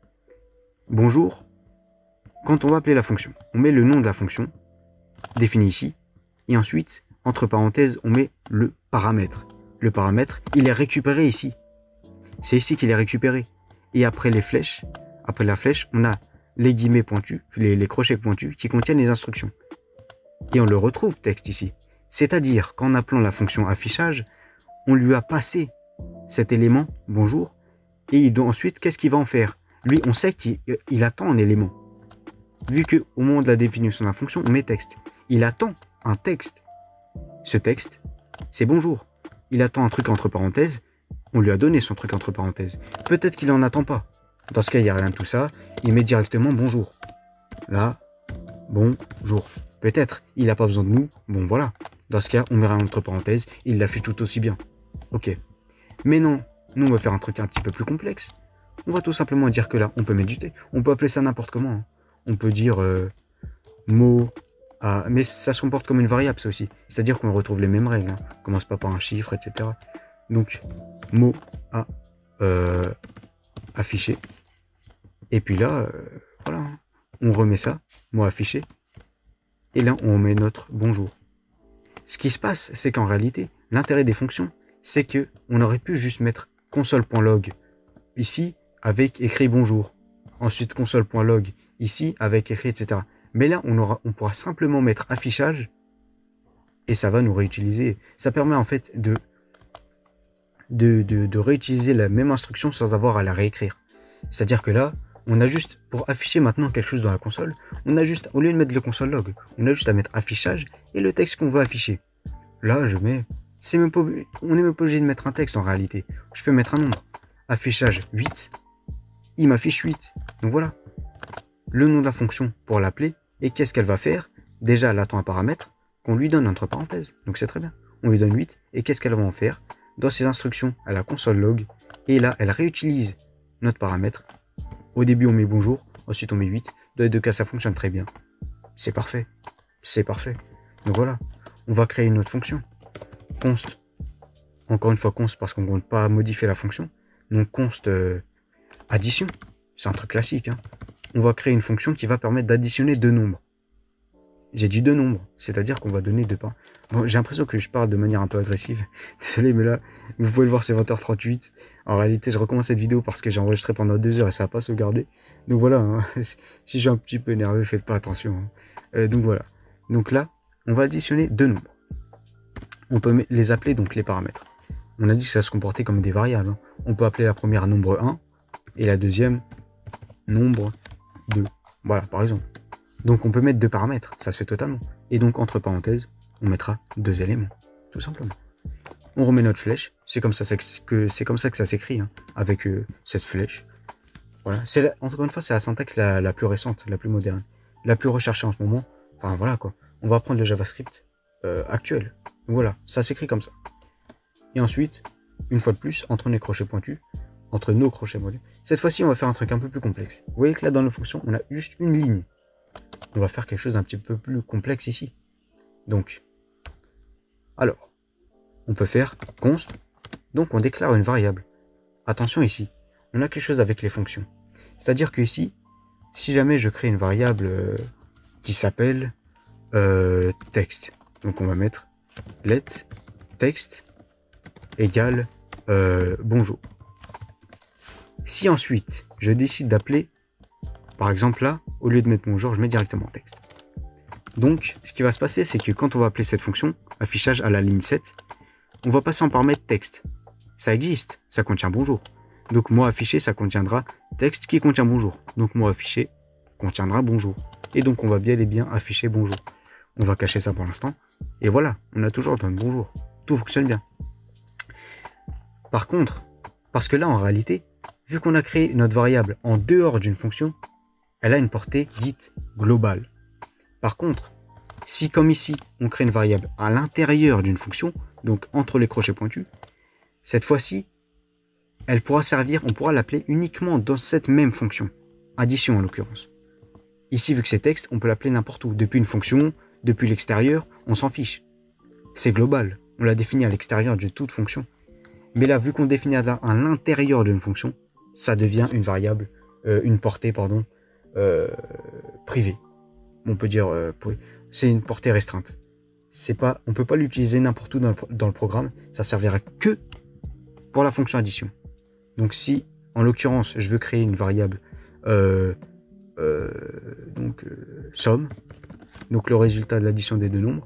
Bonjour, quand on va appeler la fonction, on met le nom de la fonction, défini ici, et ensuite, entre parenthèses, on met le paramètre. Le paramètre, il est récupéré ici. C'est ici qu'il est récupéré. Et après les flèches, après la flèche, on a les guillemets pointus, les, les crochets pointus qui contiennent les instructions. Et on le retrouve texte ici. C'est-à-dire qu'en appelant la fonction affichage, on lui a passé cet élément bonjour. Et il doit ensuite, qu'est-ce qu'il va en faire? Lui, on sait qu'il il attend un élément. Vu qu'au moment de la définition de la fonction, on met texte. Il attend un texte. Ce texte, c'est bonjour. Il attend un truc entre parenthèses. On lui a donné son truc entre parenthèses. Peut-être qu'il n'en attend pas. Dans ce cas, il n'y a rien de tout ça. Il met directement bonjour. Là, bonjour. Peut-être, il n'a pas besoin de nous. Bon, voilà. Dans ce cas, on met rien entre parenthèses. Il l'a fait tout aussi bien. Ok. Mais non, nous, on va faire un truc un petit peu plus complexe. On va tout simplement dire que là, on peut mettre du T. On peut appeler ça n'importe comment. Hein. On peut dire euh, mot à... Mais ça se comporte comme une variable, ça aussi. C'est-à-dire qu'on retrouve les mêmes règles. Hein. On commence pas par un chiffre, et cetera. Donc, mot à euh, afficher. Et puis là, euh, voilà. Hein. On remet ça, mot affiché. Et là, on met notre bonjour. Ce qui se passe, c'est qu'en réalité, l'intérêt des fonctions, c'est que on aurait pu juste mettre console.log ici avec écrit bonjour. Ensuite, console.log ici avec écrit, et cetera. Mais là, on, aura, on pourra simplement mettre affichage et ça va nous réutiliser. Ça permet en fait de, de, de, de réutiliser la même instruction sans avoir à la réécrire. C'est-à-dire que là, on a juste, pour afficher maintenant quelque chose dans la console, on a juste, au lieu de mettre le console log, on a juste à mettre affichage et le texte qu'on veut afficher. Là, je mets, c'est même pas, on n'est même pas obligé de mettre un texte en réalité. Je peux mettre un nombre. Affichage huit, il m'affiche huit. Donc voilà, le nom de la fonction pour l'appeler. Et qu'est-ce qu'elle va faire? Déjà, elle attend un paramètre qu'on lui donne entre parenthèses. Donc c'est très bien. On lui donne huit. Et qu'est-ce qu'elle va en faire? Dans ses instructions, à la console log. Et là, elle réutilise notre paramètre. Au début, on met bonjour. Ensuite, on met huit. Dans les deux cas, ça fonctionne très bien. C'est parfait. C'est parfait. Donc voilà. On va créer une autre fonction. Const. Encore une fois, const parce qu'on ne compte pas modifier la fonction. Donc const euh, addition. C'est un truc classique. Hein. On va créer une fonction qui va permettre d'additionner deux nombres. J'ai dit deux nombres, c'est-à-dire qu'on va donner deux pains. Bon, j'ai l'impression que je parle de manière un peu agressive. Désolé, mais là, vous pouvez le voir, c'est vingt heures trente-huit. En réalité, je recommence cette vidéo parce que j'ai enregistré pendant deux heures et ça n'a pas sauvegardé. Donc voilà, hein. Si je suis un petit peu énervé, faites pas attention. Hein. Euh, donc voilà. Donc là, on va additionner deux nombres. On peut les appeler donc les paramètres. On a dit que ça se comportait comme des variables. Hein. On peut appeler la première nombre un et la deuxième nombre deux. Voilà, par exemple. Donc on peut mettre deux paramètres, ça se fait totalement. Et donc entre parenthèses, on mettra deux éléments, tout simplement. On remet notre flèche, c'est comme ça que c'est comme ça que ça s'écrit, hein, avec euh, cette flèche. Voilà, c'est encore une fois, c'est la syntaxe la, la plus récente, la plus moderne, la plus recherchée en ce moment. Enfin voilà quoi. On va prendre le JavaScript euh, actuel. Donc, voilà, ça s'écrit comme ça. Et ensuite, une fois de plus, entre les crochets pointus, entre nos crochets pointus, cette fois-ci, on va faire un truc un peu plus complexe. Vous voyez que là, dans nos fonctions, on a juste une ligne. On va faire quelque chose d'un petit peu plus complexe ici. Donc, alors, on peut faire const. Donc, on déclare une variable. Attention ici, on a quelque chose avec les fonctions. C'est-à-dire que ici, si jamais je crée une variable euh, qui s'appelle euh, texte, donc on va mettre let texte égale euh, bonjour. Si ensuite, je décide d'appeler, par exemple là, au lieu de mettre bonjour, je mets directement texte. Donc, ce qui va se passer, c'est que quand on va appeler cette fonction, affichage à la ligne sept, on va passer en paramètre texte. Ça existe, ça contient bonjour. Donc mot affiché, ça contiendra texte qui contient bonjour. Donc mot affiché contiendra bonjour. Et donc on va bien et bien afficher bonjour. On va cacher ça pour l'instant. Et voilà, on a toujours le bonjour. Tout fonctionne bien. Par contre, parce que là en réalité, vu qu'on a créé notre variable en dehors d'une fonction, elle a une portée dite globale. Par contre, si comme ici, on crée une variable à l'intérieur d'une fonction, donc entre les crochets pointus, cette fois-ci, elle pourra servir, on pourra l'appeler uniquement dans cette même fonction. Addition en l'occurrence. Ici, vu que c'est texte, on peut l'appeler n'importe où. Depuis une fonction, depuis l'extérieur, on s'en fiche. C'est global. On l'a défini à l'extérieur de toute fonction. Mais là, vu qu'on définit à l'intérieur d'une fonction, ça devient une variable, euh, une portée, pardon, euh, privée. On peut dire, euh, c'est une portée restreinte. C'est pas, on ne peut pas l'utiliser n'importe où dans le, dans le programme. Ça servira que pour la fonction addition. Donc si, en l'occurrence, je veux créer une variable euh, euh, donc euh, somme, donc le résultat de l'addition des deux nombres,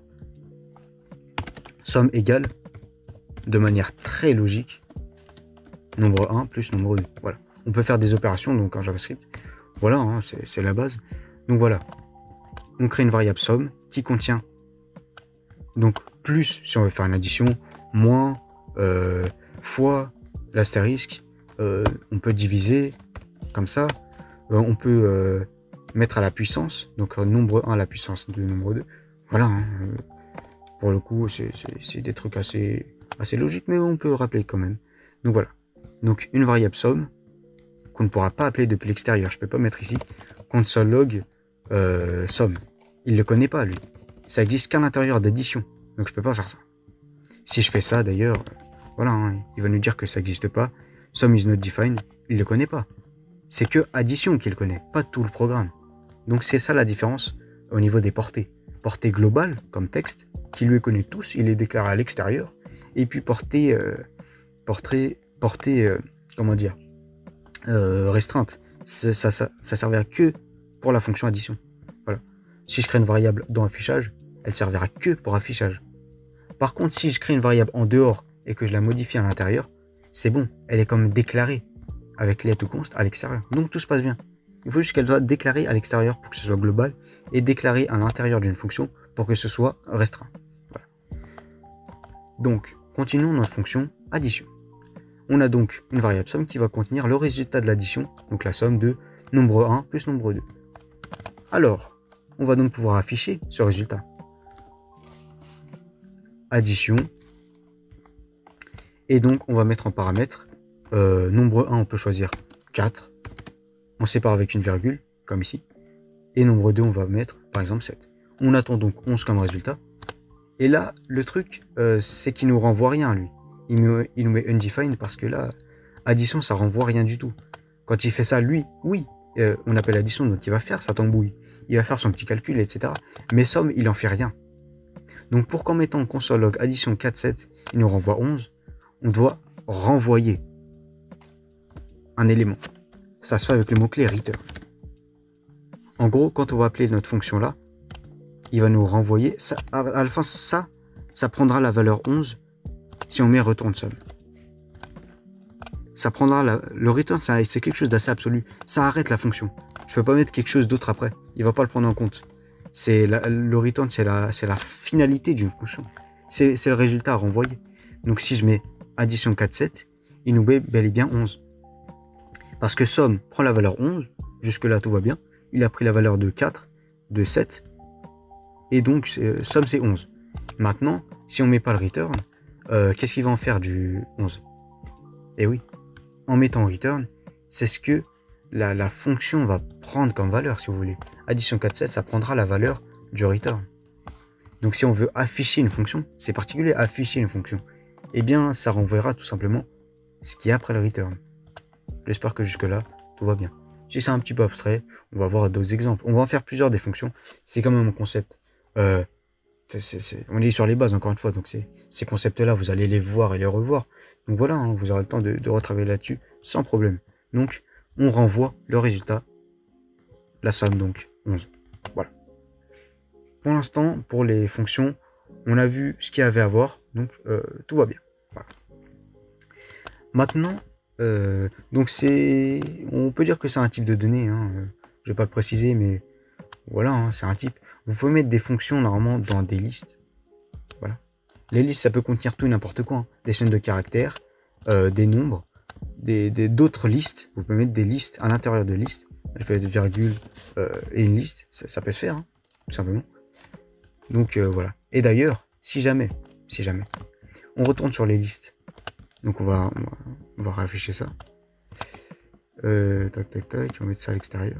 somme égale, de manière très logique, nombre un plus nombre deux. Voilà. On peut faire des opérations donc en JavaScript. Voilà, hein, c'est la base. Donc voilà. On crée une variable somme qui contient donc plus si on veut faire une addition, moins, euh, fois, l'astérisque, euh, on peut diviser comme ça, euh, on peut euh, mettre à la puissance, donc euh, nombre un à la puissance de nombre deux. Voilà, hein, euh, pour le coup c'est des trucs assez, assez logiques, mais on peut le rappeler quand même. Donc voilà, donc une variable somme qu'on ne pourra pas appeler depuis l'extérieur, je ne peux pas mettre ici console log euh, somme, il ne le connaît pas lui. Ça existe qu'à l'intérieur d'addition, donc je peux pas faire ça. Si je fais ça d'ailleurs, voilà, hein, il va nous dire que ça n'existe pas. Sum is not defined, il ne le connaît pas. C'est que addition qu'il connaît, pas tout le programme. Donc c'est ça la différence au niveau des portées. Portée globale, comme texte, qui lui est connu tous, il est déclaré à l'extérieur. Et puis portée, euh, portée, portée euh, comment dire, euh, restreinte. Ça, ça, ça, ça servira que pour la fonction addition. Voilà. Si je crée une variable dans affichage, elle servira que pour affichage. Par contre, si je crée une variable en dehors et que je la modifie à l'intérieur, c'est bon, elle est comme déclarée avec let ou const à l'extérieur. Donc tout se passe bien. Il faut juste qu'elle soit déclarée à l'extérieur pour que ce soit global et déclarée à l'intérieur d'une fonction pour que ce soit restreint. Voilà. Donc, continuons notre fonction addition. On a donc une variable somme qui va contenir le résultat de l'addition, donc la somme de nombre un plus nombre deux. Alors, on va donc pouvoir afficher ce résultat. Addition. Et donc, on va mettre en paramètre euh, nombre un, on peut choisir quatre. On sépare avec une virgule, comme ici. Et nombre deux, on va mettre, par exemple, sept. On attend donc onze comme résultat. Et là, le truc, euh, c'est qu'il nous renvoie rien, lui. Il, me, il nous met undefined parce que là, addition, ça renvoie rien du tout. Quand il fait ça, lui, oui, euh, on appelle addition, donc il va faire sa tambouille. Il va faire son petit calcul, et cetera. Mais somme, il en fait rien. Donc pour qu'en mettant console log addition quatre, sept, il nous renvoie onze, on doit renvoyer un élément. Ça se fait avec le mot-clé return. En gros, quand on va appeler notre fonction là, il va nous renvoyer, ça, à la fin, ça, ça prendra la valeur onze si on met return somme. Ça prendra la, le return, c'est quelque chose d'assez absolu. Ça arrête la fonction. Je ne peux pas mettre quelque chose d'autre après. Il ne va pas le prendre en compte. C'est le return, c'est la, la finalité d'une fonction. C'est le résultat à renvoyer. Donc si je mets addition quatre, sept, il nous met bel et bien onze. Parce que somme prend la valeur onze, jusque là tout va bien. Il a pris la valeur de quatre, de sept, et donc euh, somme c'est onze. Maintenant, si on ne met pas le return, euh, qu'est-ce qu'il va en faire du onze? Eh oui, en mettant return, c'est ce que la, la fonction va prendre comme valeur, si vous voulez. Addition quatre, sept, ça prendra la valeur du return. Donc si on veut afficher une fonction, c'est particulier, afficher une fonction, eh bien ça renverra tout simplement ce qui est après le return. J'espère que jusque là, tout va bien. Si c'est un petit peu abstrait, on va voir d'autres exemples. On va en faire plusieurs des fonctions. C'est quand même un concept. Euh, c'est, c'est, on est sur les bases encore une fois, donc ces concepts-là, vous allez les voir et les revoir. Donc voilà, hein, vous aurez le temps de, de retravailler là-dessus sans problème. Donc on renvoie le résultat, la somme donc onze. Voilà. Pour l'instant, pour les fonctions, on a vu ce qu'il y avait à voir, donc euh, tout va bien. Voilà. Maintenant, Euh, donc c'est, on peut dire que c'est un type de données, hein. Je vais pas le préciser, mais voilà, hein, c'est un type. Vous pouvez mettre des fonctions normalement dans des listes. Voilà. Les listes, ça peut contenir tout et n'importe quoi, hein. Des chaînes de caractères, euh, des nombres, des d'autres listes. Vous pouvez mettre des listes à l'intérieur de listes. Je peux mettre virgule euh, et une liste, ça, ça peut se faire, hein, tout simplement. Donc euh, voilà. Et d'ailleurs, si jamais, si jamais, on retourne sur les listes. Donc on va, on va, on va réafficher ça. Euh, tac, tac, tac, on va mettre ça à l'extérieur.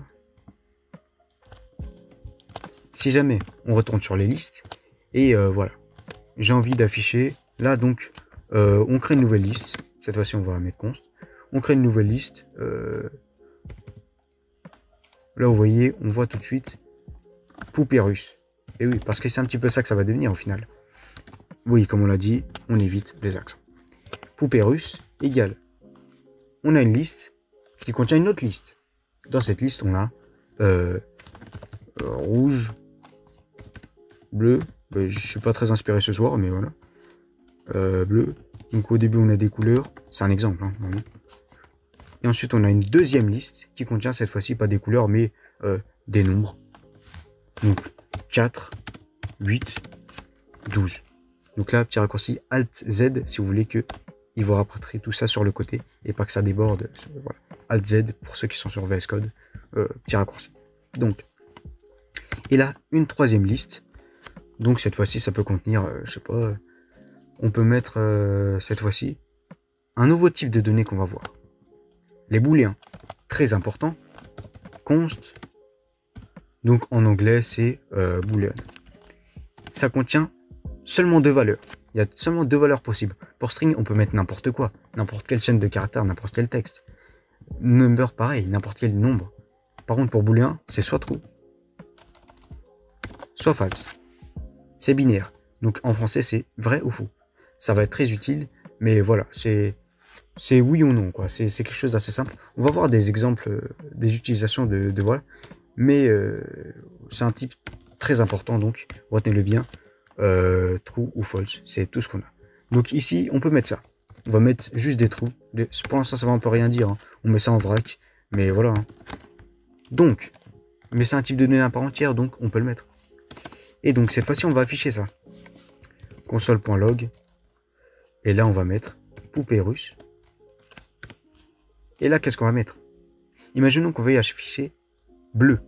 Si jamais on retourne sur les listes, et euh, voilà, j'ai envie d'afficher, là donc, euh, on crée une nouvelle liste. Cette fois-ci, on va mettre const. On crée une nouvelle liste. Euh, là, vous voyez, on voit tout de suite poupée russe. Et oui, parce que c'est un petit peu ça que ça va devenir au final. Oui, comme on l'a dit, on évite les accents. Poupée russe égale. On a une liste qui contient une autre liste. Dans cette liste, on a euh, euh, rouge, bleu. Ben, je suis pas très inspiré ce soir, mais voilà. Euh, bleu. Donc au début, on a des couleurs. C'est un exemple, hein, vraiment. Et ensuite, on a une deuxième liste qui contient cette fois-ci pas des couleurs, mais euh, des nombres. Donc quatre, huit, douze. Donc là, petit raccourci Alt Z si vous voulez que il vous rapatrie tout ça sur le côté et pas que ça déborde. Voilà. Alt Z pour ceux qui sont sur V S Code. Euh, petit raccourci. Donc, et là, une troisième liste. Donc cette fois-ci, ça peut contenir, euh, je sais pas, euh, on peut mettre euh, cette fois-ci un nouveau type de données qu'on va voir. Les booléens. Très important. Const. Donc en anglais, c'est euh, boolean. Ça contient seulement deux valeurs. Il y a seulement deux valeurs possibles. Pour string, on peut mettre n'importe quoi. N'importe quelle chaîne de caractères, n'importe quel texte. Number, pareil, n'importe quel nombre. Par contre, pour booléen, c'est soit true, soit false. C'est binaire. Donc en français, c'est vrai ou faux. Ça va être très utile, mais voilà, c'est c'est oui ou non, quoi. C'est quelque chose d'assez simple. On va voir des exemples, euh, des utilisations de, de voilà. Mais euh, c'est un type très important, donc retenez-le bien. Euh, true ou false, c'est tout ce qu'on a. Donc ici, on peut mettre ça. On va mettre juste des trous. Des... Pour l'instant, ça va un peu rien dire, hein. On met ça en vrac, mais voilà, hein. Donc, mais c'est un type de données à part entière, donc on peut le mettre. Et donc cette fois-ci, on va afficher ça. Console.log. Et là, on va mettre poupée russe. Et là, qu'est-ce qu'on va mettre? Imaginons qu'on veuille afficher bleu.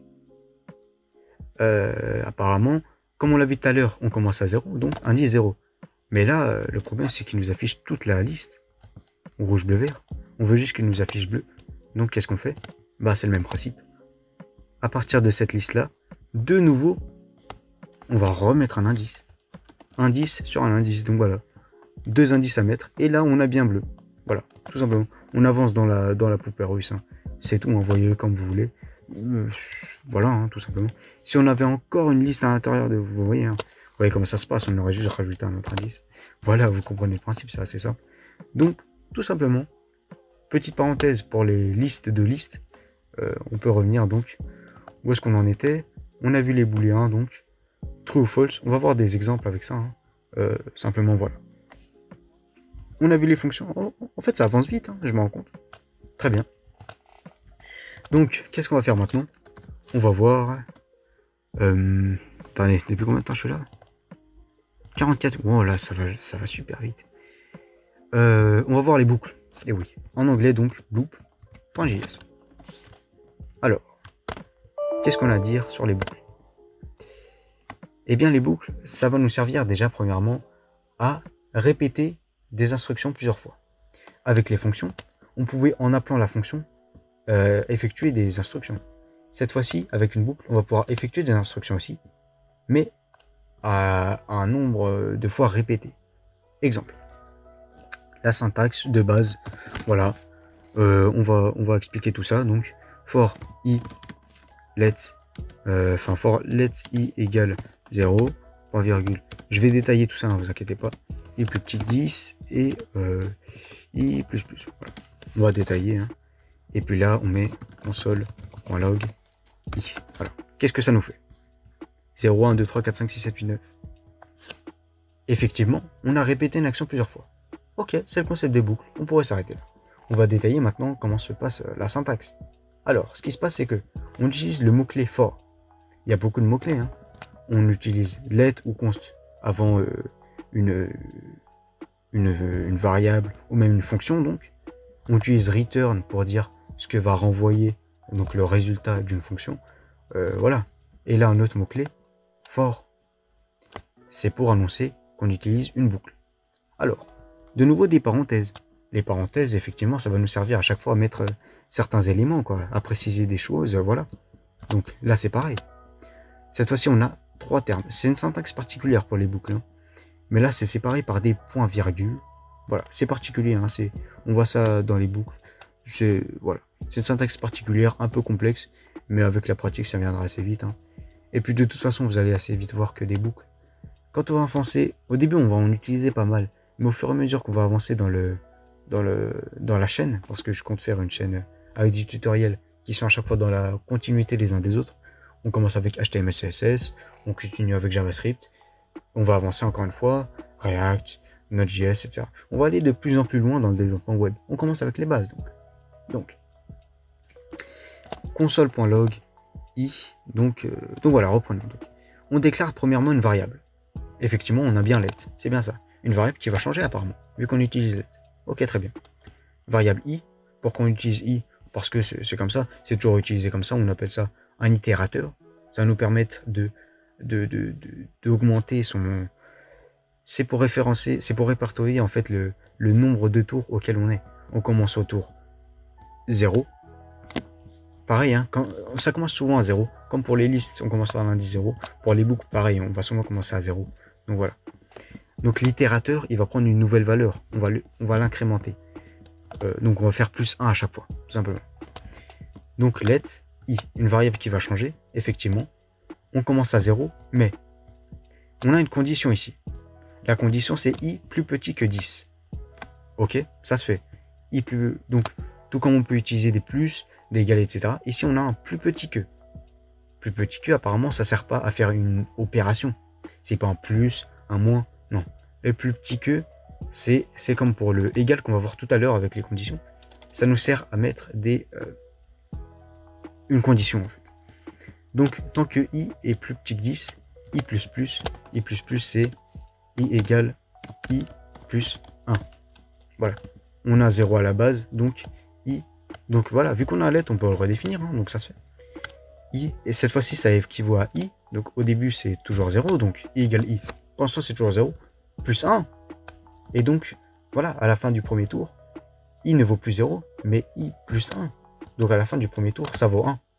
Euh, apparemment, comme on l'a vu tout à l'heure, on commence à zéro, donc indice zéro. Mais là, euh, le problème, c'est qu'il nous affiche toute la liste. Rouge, bleu, vert. On veut juste qu'il nous affiche bleu. Donc, qu'est-ce qu'on fait? Bah, c'est le même principe. À partir de cette liste-là, de nouveau, on va remettre un indice. Indice sur un indice. Donc, voilà. Deux indices à mettre. Et là, on a bien bleu. Voilà, tout simplement. On avance dans la, dans la poupée russe, hein. C'est tout, envoyez-le comme vous voulez. Euh, voilà, hein, tout simplement. Si on avait encore une liste à l'intérieur de vous, vous voyez, hein, vous voyez comment ça se passe, on aurait juste rajouté un autre indice. Voilà, vous comprenez le principe, c'est assez simple. Donc, tout simplement, petite parenthèse pour les listes de listes, euh, on peut revenir donc, où est-ce qu'on en était? On a vu les booléens, donc, true ou false, on va voir des exemples avec ça, hein. euh, simplement, voilà. On a vu les fonctions, oh, en fait ça avance vite, hein, je me rends compte. Très bien. Donc, qu'est-ce qu'on va faire maintenant? On va voir... Euh, attendez, depuis combien de temps je suis là? quarante-quatre. Oh là, ça va, ça va super vite. Euh, on va voir les boucles. Et oui, en anglais donc, loop.js. Alors, qu'est-ce qu'on a à dire sur les boucles? Eh bien, les boucles, ça va nous servir déjà premièrement à répéter des instructions plusieurs fois. Avec les fonctions, on pouvait, en appelant la fonction, Euh, effectuer des instructions. Cette fois-ci, avec une boucle, on va pouvoir effectuer des instructions aussi, mais à, à un nombre de fois répété. Exemple. La syntaxe de base, voilà. Euh, on va on va expliquer tout ça. Donc, for i let, enfin euh, for let i égale zéro, point virgule. Je vais détailler tout ça, ne hein, vous inquiétez pas. I plus petit dix et euh, i plus plus. Voilà. On va détailler, hein. Et puis là, on met console.log i. Voilà. Qu'est-ce que ça nous fait? zéro, un, deux, trois, quatre, cinq, six, sept, huit, neuf. Effectivement, on a répété une action plusieurs fois. Ok, c'est le concept des boucles. On pourrait s'arrêter là. on va détailler maintenant comment se passe la syntaxe. Alors, ce qui se passe, c'est que on utilise le mot-clé for. Il y a beaucoup de mots-clés. Hein. On utilise let ou const avant euh, une, une, une variable ou même une fonction. Donc, on utilise return pour dire ce que va renvoyer donc le résultat d'une fonction. Euh, voilà. Et là, un autre mot-clé, for. C'est pour annoncer qu'on utilise une boucle. Alors, de nouveau des parenthèses. Les parenthèses, effectivement, ça va nous servir à chaque fois à mettre certains éléments, quoi, à préciser des choses, voilà. Donc là, c'est pareil. Cette fois-ci, on a trois termes. C'est une syntaxe particulière pour les boucles, hein. Mais là, c'est séparé par des points-virgules. Voilà, c'est particulier, hein, c'est, on voit ça dans les boucles. C'est voilà, c'est une syntaxe particulière, un peu complexe, mais avec la pratique, ça viendra assez vite, hein. Et puis de toute façon, vous allez assez vite voir que des boucles. Quand on va avancer, au début, on va en utiliser pas mal, mais au fur et à mesure qu'on va avancer dans le dans le dans la chaîne, parce que je compte faire une chaîne avec des tutoriels qui sont à chaque fois dans la continuité les uns des autres. On commence avec H T M L C S S, on continue avec JavaScript, on va avancer encore une fois, React, Node.js, et cetera. On va aller de plus en plus loin dans le développement web. On commence avec les bases donc. Donc, console.log i, donc, euh, donc voilà, reprenons. Donc. On déclare premièrement une variable. Effectivement, on a bien let, c'est bien ça. Une variable qui va changer apparemment, vu qu'on utilise let. Ok, très bien. Variable i, pourquoi on utilise i? Parce que c'est comme ça, c'est toujours utilisé comme ça, on appelle ça un itérateur. Ça va nous permettre de d'augmenter de, de, de, son... C'est pour référencer, c'est pour répertorier en fait le, le nombre de tours auquel on est. On commence au tour zéro. Pareil, hein, quand, ça commence souvent à zéro. Comme pour les listes, on commence à l'indice zéro. Pour les boucles, pareil, on va souvent commencer à zéro. Donc voilà. Donc l'itérateur, il va prendre une nouvelle valeur. On va, on va l'incrémenter. Euh, donc on va faire plus un à chaque fois, tout simplement. Donc let, i, une variable qui va changer, effectivement. On commence à zéro, mais on a une condition ici. La condition, c'est i plus petit que dix. Ok, ça se fait. I plus, donc, tout comme on peut utiliser des plus, des égales, et cetera. Ici, on a un plus petit que. Plus petit que, apparemment, ça ne sert pas à faire une opération. C'est pas un plus, un moins, non. Le plus petit que, c'est comme pour le égal qu'on va voir tout à l'heure avec les conditions. Ça nous sert à mettre des euh, une condition, en fait. Donc, tant que i est plus petit que dix, i plus plus, i plus plus, c'est i égale i plus un. Voilà. On a zéro à la base, donc i. Donc voilà, vu qu'on a un let, on peut le redéfinir, hein, donc ça se fait. I, et cette fois-ci, ça équivaut à i. Donc au début, c'est toujours zéro, donc i égale i. Pour l'instant, c'est toujours zéro, plus un. Et donc, voilà, à la fin du premier tour, i ne vaut plus zéro, mais i plus un. Donc à la fin du premier tour, ça vaut un.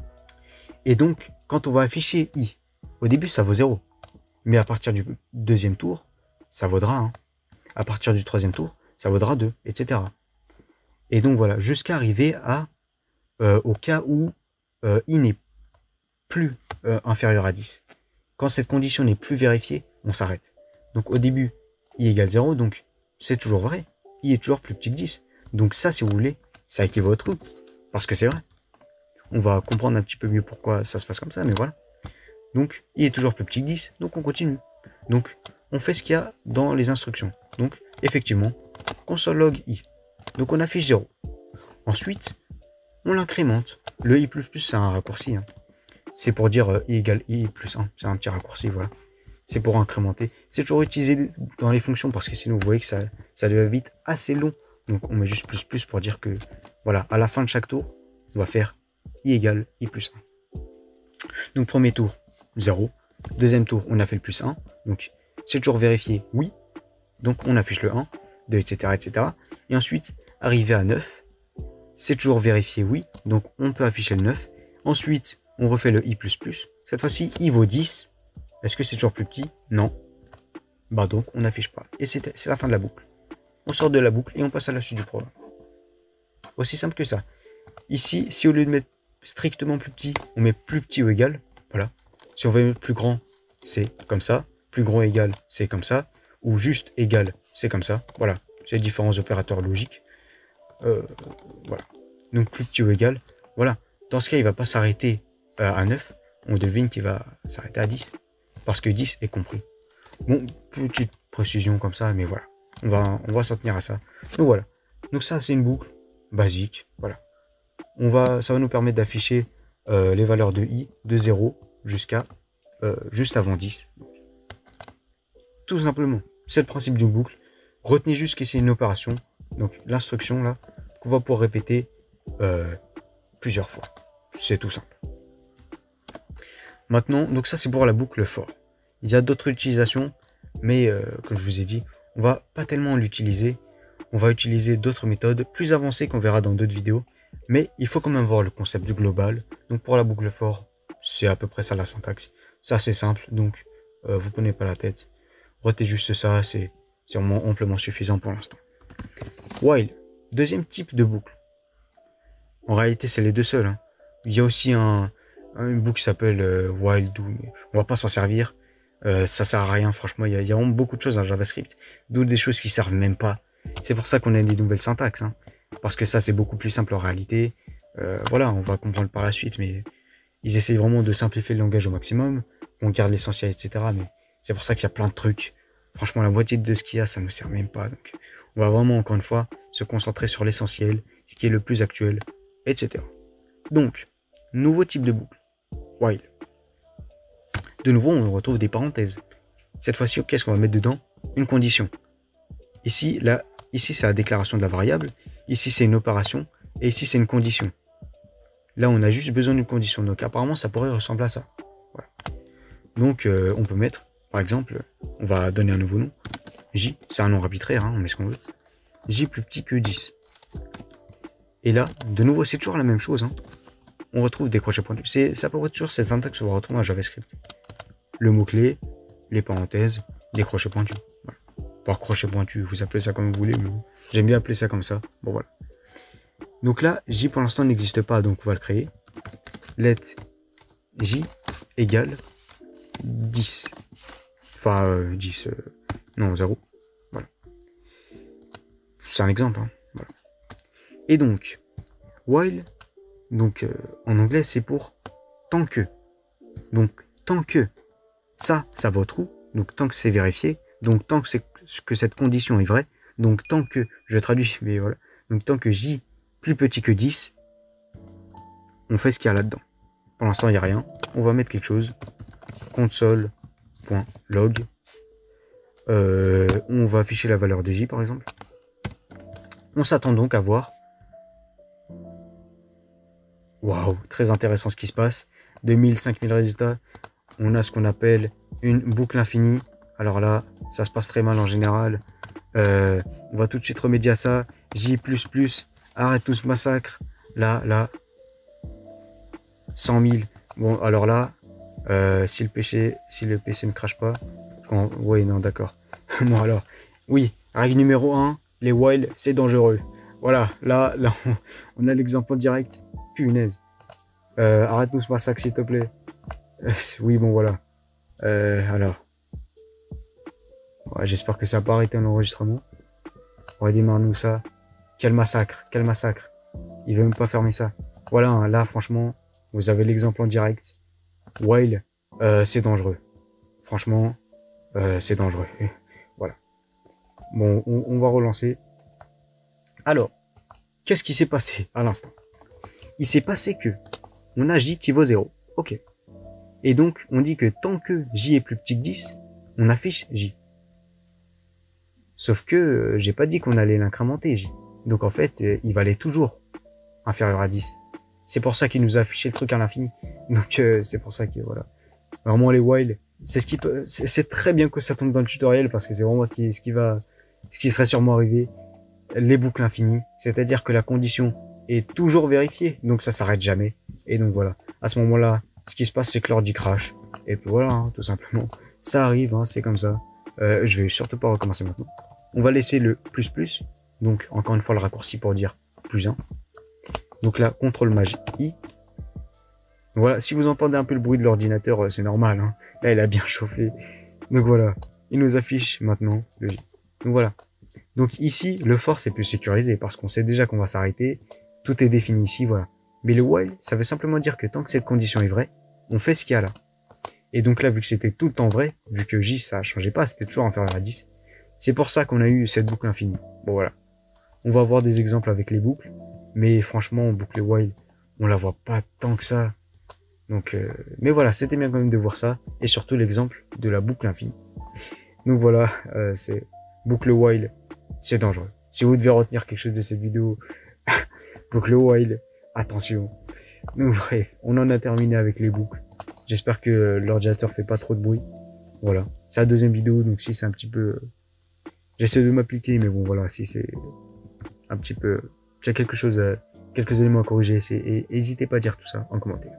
Et donc, quand on va afficher i, au début, ça vaut zéro. Mais à partir du deuxième tour, ça vaudra un. À partir du troisième tour, ça vaudra deux, et cetera. Et donc voilà, jusqu'à arriver à euh, au cas où euh, i n'est plus euh, inférieur à dix. Quand cette condition n'est plus vérifiée, on s'arrête. Donc au début, i égale zéro, donc c'est toujours vrai. I est toujours plus petit que dix. Donc ça, si vous voulez, ça équivaut au true. Parce que c'est vrai. On va comprendre un petit peu mieux pourquoi ça se passe comme ça, mais voilà. Donc, i est toujours plus petit que dix, donc on continue. Donc, on fait ce qu'il y a dans les instructions. Donc, effectivement, console log i. Donc, on affiche zéro. Ensuite, on l'incrémente. Le i plus plus, c'est un raccourci. Hein. C'est pour dire euh, i égale i plus un. C'est un petit raccourci, voilà. C'est pour incrémenter. C'est toujours utilisé dans les fonctions parce que sinon, vous voyez que ça, ça devient vite assez long. Donc, on met juste plus plus pour dire que, voilà, à la fin de chaque tour, on va faire i égale i plus un. Donc, premier tour, zéro. Deuxième tour, on a fait le plus un. Donc, c'est toujours vérifié, oui. Donc, on affiche le un, deux, et cetera, et cetera. Et ensuite, arrivé à neuf, c'est toujours vérifié, oui. Donc, on peut afficher le neuf. Ensuite, on refait le i plus plus. Cette fois-ci, i vaut dix. Est-ce que c'est toujours plus petit? Non. Bah donc, on n'affiche pas. Et c'est la fin de la boucle. On sort de la boucle et on passe à la suite du programme. Aussi simple que ça. Ici, si au lieu de mettre strictement plus petit, on met plus petit ou égal, voilà. Si on veut mettre plus grand, c'est comme ça. Plus grand égal, c'est comme ça. Ou juste égal, c'est comme ça. Voilà. C'est différents opérateurs logiques. Euh, voilà. Donc plus petit ou égal. Voilà. Dans ce cas, il ne va pas s'arrêter à neuf. On devine qu'il va s'arrêter à dix. Parce que dix est compris. Bon, petite précision comme ça, mais voilà. On va, on va s'en tenir à ça. Donc voilà. Donc ça, c'est une boucle. basique, voilà. On va, ça va nous permettre d'afficher euh, les valeurs de i de zéro jusqu'à euh, juste avant dix. Tout simplement, c'est le principe d'une boucle. Retenez juste que c'est une opération, donc l'instruction là, qu'on va pouvoir répéter euh, plusieurs fois. C'est tout simple. Maintenant, donc ça c'est pour la boucle for. Il y a d'autres utilisations, mais euh, comme je vous ai dit, on va pas tellement l'utiliser. On va utiliser d'autres méthodes plus avancées qu'on verra dans d'autres vidéos. Mais il faut quand même voir le concept du global. Donc pour la boucle for, c'est à peu près ça la syntaxe. C'est assez simple, donc euh, vous prenez pas la tête. Retenez juste ça, c'est vraiment amplement suffisant pour l'instant. While, deuxième type de boucle. En réalité, c'est les deux seuls. Hein. Il y a aussi un, une boucle qui s'appelle euh, while do, mais on va pas s'en servir. Euh, ça sert à rien, franchement. Il y, a, il y a vraiment beaucoup de choses en JavaScript, d'autres des choses qui servent même pas. C'est pour ça qu'on a des nouvelles syntaxes, hein, parce que ça c'est beaucoup plus simple en réalité. Euh, voilà, on va comprendre par la suite, mais ils essayent vraiment de simplifier le langage au maximum. On garde l'essentiel, et cetera. Mais c'est pour ça qu'il y a plein de trucs. Franchement, la moitié de ce qu'il y a, ça ne nous sert même pas. Donc, on va vraiment, encore une fois, se concentrer sur l'essentiel, ce qui est le plus actuel, et cetera. Donc, nouveau type de boucle. While. De nouveau, on retrouve des parenthèses. Cette fois-ci, qu'est-ce qu'on va mettre dedans? Une condition. Ici, là, ici, c'est la déclaration de la variable. Ici, c'est une opération. Et ici, c'est une condition. Là, on a juste besoin d'une condition. Donc, apparemment, ça pourrait ressembler à ça. Voilà. Donc, euh, on peut mettre, par exemple, on va donner un nouveau nom. J, c'est un nom arbitraire, hein, on met ce qu'on veut. J plus petit que dix. Et là, de nouveau, c'est toujours la même chose. Hein. On retrouve des crochets pointus. C'est à peu près toujours cette syntaxe qu'on va retrouver en JavaScript. Le mot-clé, les parenthèses, les crochets pointus. Voilà. Par crochet pointu, vous appelez ça comme vous voulez, mais j'aime bien appeler ça comme ça. Bon, voilà. Donc là, J pour l'instant n'existe pas, donc on va le créer. Let J égale dix. Enfin, euh, dix. Euh, non, zéro. Voilà. C'est un exemple. Hein. Voilà. Et donc, while, donc euh, en anglais, c'est pour tant que. Donc, tant que ça, ça va au trou. Donc, tant que c'est vérifié. Donc, tant que, c'est que cette condition est vraie. Donc, tant que, je traduis, mais voilà. Donc, tant que J plus petit que dix, on fait ce qu'il y a là-dedans. Pour l'instant, il n'y a rien. On va mettre quelque chose. Console.log. Euh, on va afficher la valeur de J, par exemple. On s'attend donc à voir. Waouh, très intéressant ce qui se passe. deux mille, cinq mille résultats. On a ce qu'on appelle une boucle infinie. Alors là, ça se passe très mal en général. Euh, on va tout de suite remédier à ça. J plus plus. Arrête tout ce massacre. Là, là. cent mille. Bon, alors là, euh, si, le péché, si le P C ne crache pas. Quand, oui, non, d'accord. Bon, alors. Oui, règle numéro un. Les while, c'est dangereux. Voilà, là, là on, on a l'exemple en direct. Punaise. Euh, Arrête-nous ce massacre, s'il te plaît. Euh, oui, bon, voilà. Euh, alors. Ouais, j'espère que ça n'a pas arrêté l'enregistrement. Redémarre-nous ça. Quel massacre, quel massacre. Il veut même pas fermer ça. Voilà, hein, là, franchement, vous avez l'exemple en direct. While, euh, c'est dangereux. Franchement, euh, c'est dangereux. Voilà. Bon, on, on va relancer. Alors, qu'est-ce qui s'est passé à l'instant? Il s'est passé que on a J qui vaut zéro. Ok. Et donc, on dit que tant que J est plus petit que dix, on affiche J. Sauf que euh, j'ai pas dit qu'on allait l'incrémenter, J. Donc en fait, euh, il valait toujours inférieur à dix. C'est pour ça qu'il nous a affiché le truc à l'infini. Donc euh, c'est pour ça que voilà. Vraiment les while, c'est ce qui peut, c'est très bien que ça tombe dans le tutoriel parce que c'est vraiment ce qui, ce qui va, ce qui serait sûrement arrivé. Les boucles infinies, c'est-à-dire que la condition est toujours vérifiée, donc ça s'arrête jamais. Et donc voilà, à ce moment-là, ce qui se passe, c'est que l'ordi crash. Et puis voilà, hein, tout simplement, ça arrive, hein, c'est comme ça. Euh, je vais surtout pas recommencer maintenant. On va laisser le plus plus, donc encore une fois le raccourci pour dire plus un. Donc là, contrôle maj i. Voilà, si vous entendez un peu le bruit de l'ordinateur, c'est normal. Hein. Là, il a bien chauffé. Donc voilà, il nous affiche maintenant le J. Donc voilà. Donc ici, le for c'est plus sécurisé parce qu'on sait déjà qu'on va s'arrêter. Tout est défini ici, voilà. Mais le while, ça veut simplement dire que tant que cette condition est vraie, on fait ce qu'il y a là. Et donc là, vu que c'était tout le temps vrai, vu que J ça changeait pas, c'était toujours inférieur à dix, c'est pour ça qu'on a eu cette boucle infinie. Bon voilà. On va voir des exemples avec les boucles. Mais franchement, en boucle while, on la voit pas tant que ça. Donc, euh, mais voilà, c'était bien quand même de voir ça. Et surtout l'exemple de la boucle infinie. Donc voilà, euh, c'est boucle while, c'est dangereux. Si vous devez retenir quelque chose de cette vidéo, boucle while, attention. Donc bref, on en a terminé avec les boucles. J'espère que l'ordinateur fait pas trop de bruit. Voilà, c'est la deuxième vidéo, donc si c'est un petit peu... J'essaie de m'appliquer, mais bon voilà, si c'est un petit peu... S'il y a quelque chose, à... quelques éléments à corriger, et n'hésitez pas à dire tout ça en commentaire.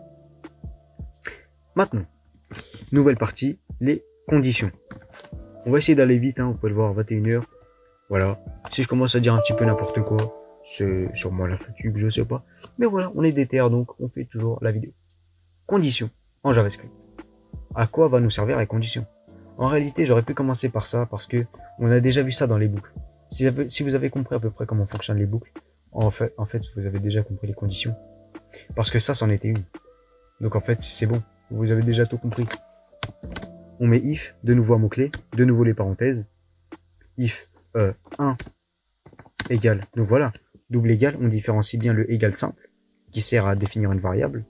Maintenant, nouvelle partie, les conditions. On va essayer d'aller vite, hein, vous pouvez le voir, vingt et une heures. Voilà, si je commence à dire un petit peu n'importe quoi, c'est sûrement la fatigue, je sais pas. Mais voilà, on est déter, donc on fait toujours la vidéo. Conditions en JavaScript. À quoi va nous servir les conditions? En réalité, j'aurais pu commencer par ça parce que on a déjà vu ça dans les boucles. Si, si vous avez compris à peu près comment fonctionnent les boucles, en fait, en fait, vous avez déjà compris les conditions. Parce que ça, c'en était une. Donc en fait, c'est bon, vous avez déjà tout compris. On met if, de nouveau un mot-clé, de nouveau les parenthèses. If euh, un égale, donc voilà, double égal, on différencie bien le égal simple, qui sert à définir une variable,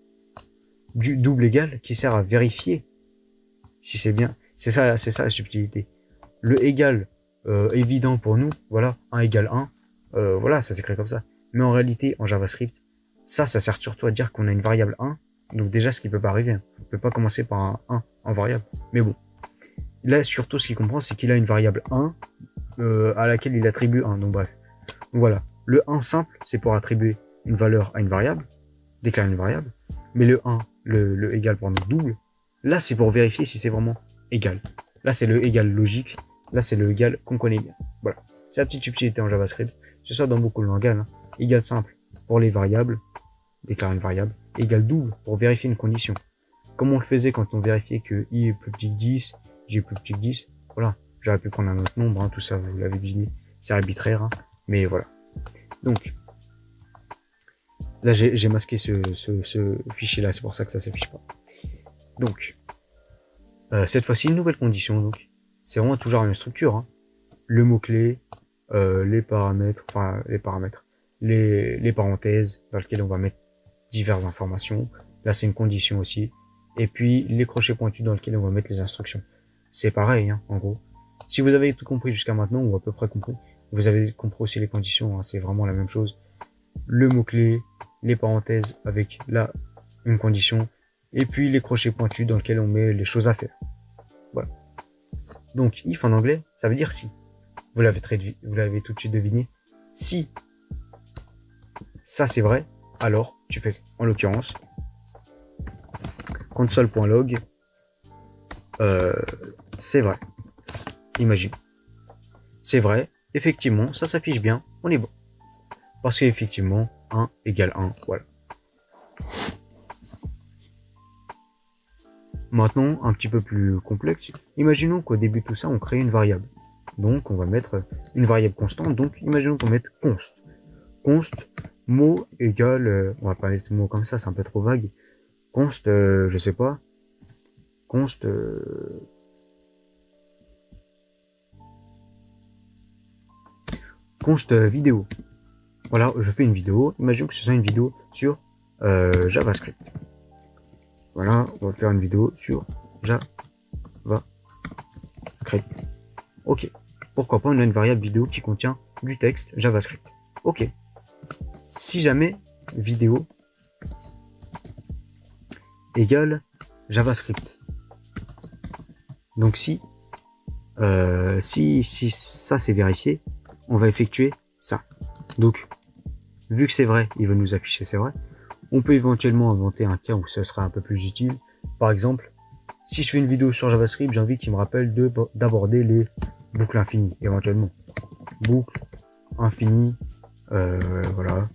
du double égal, qui sert à vérifier si c'est bien. C'est ça, c'est ça la subtilité. Le égal euh, évident pour nous, voilà, un égale un, euh, voilà, ça s'écrit comme ça. Mais en réalité, en JavaScript, ça, ça sert surtout à dire qu'on a une variable un, donc déjà, ce qui peut pas arriver. Hein. On peut pas commencer par un un en variable. Mais bon. Là, surtout, ce qu'il comprend, c'est qu'il a une variable un euh, à laquelle il attribue un. Donc bref. Donc voilà. Le un simple, c'est pour attribuer une valeur à une variable, déclarer une variable. Mais le un, le, le égal pour notre double, là, c'est pour vérifier si c'est vraiment égal. Là, c'est le égal logique. Là, c'est le égal qu'on connaît bien. Voilà. C'est la petite subtilité en JavaScript. C'est ça dans beaucoup de langages. Hein. Égal simple pour les variables, déclarer une variable. Égal double pour vérifier une condition. Comme on le faisait quand on vérifiait que i est plus petit que dix, j est plus petit que dix. Voilà, j'aurais pu prendre un autre nombre, hein, tout ça, vous l'avez deviné, c'est arbitraire, hein, mais voilà. Donc, là j'ai masqué ce, ce, ce fichier-là, c'est pour ça que ça s'affiche pas. Donc, euh, cette fois-ci, une nouvelle condition, donc, c'est vraiment toujours la même structure. Hein. Le mot-clé, euh, les paramètres, enfin, les paramètres, les, les parenthèses dans lesquelles on va mettre diverses informations. Là, c'est une condition aussi. Et puis, les crochets pointus dans lesquels on va mettre les instructions. C'est pareil, hein, en gros. Si vous avez tout compris jusqu'à maintenant, ou à peu près compris, vous avez compris aussi les conditions. Hein, c'est vraiment la même chose. Le mot-clé, les parenthèses avec là, une condition. Et puis, les crochets pointus dans lesquels on met les choses à faire. Voilà. Donc, if en anglais, ça veut dire si. Vous l'avez vous l'avez tout de suite deviné. Si ça, c'est vrai, alors tu fais ça. En l'occurrence, console.log, euh, c'est vrai. Imagine. C'est vrai, effectivement, ça s'affiche bien, on est bon. Parce qu'effectivement, un égale un, voilà. Maintenant, un petit peu plus complexe, imaginons qu'au début de tout ça, on crée une variable. Donc, on va mettre une variable constante, donc imaginons qu'on mette const. Const, mot égale, euh, on va pas mettre mot comme ça, c'est un peu trop vague. Const, euh, je sais pas. Const, euh, const euh, vidéo. Voilà, je fais une vidéo. Imaginons que ce soit une vidéo sur euh, JavaScript. Voilà, on va faire une vidéo sur JavaScript. Ok. Pourquoi pas, on a une variable vidéo qui contient du texte JavaScript. Ok. Si jamais vidéo égale JavaScript. Donc si, euh, si, si ça c'est vérifié, on va effectuer ça. Donc, vu que c'est vrai, il va nous afficher c'est vrai. On peut éventuellement inventer un cas où ça sera un peu plus utile. Par exemple, si je fais une vidéo sur JavaScript, j'ai envie qu'il me rappelle de d'aborder les boucles infinies, éventuellement. Boucle infinie, euh, voilà.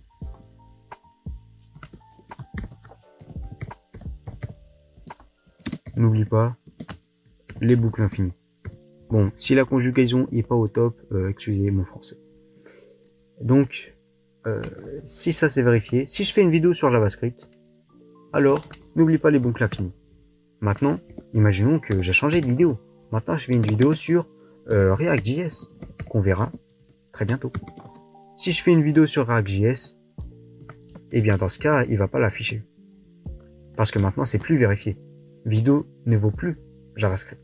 N'oublie pas les boucles infinies. Bon, si la conjugaison n'est pas au top, euh, excusez mon français. Donc, euh, si ça c'est vérifié, si je fais une vidéo sur JavaScript, alors n'oublie pas les boucles infinies. Maintenant, imaginons que j'ai changé de vidéo. Maintenant, je fais une vidéo sur euh, React.js, qu'on verra très bientôt. Si je fais une vidéo sur React.js, et bien dans ce cas, il va pas l'afficher. Parce que maintenant, c'est plus vérifié. Vidéo ne vaut plus JavaScript.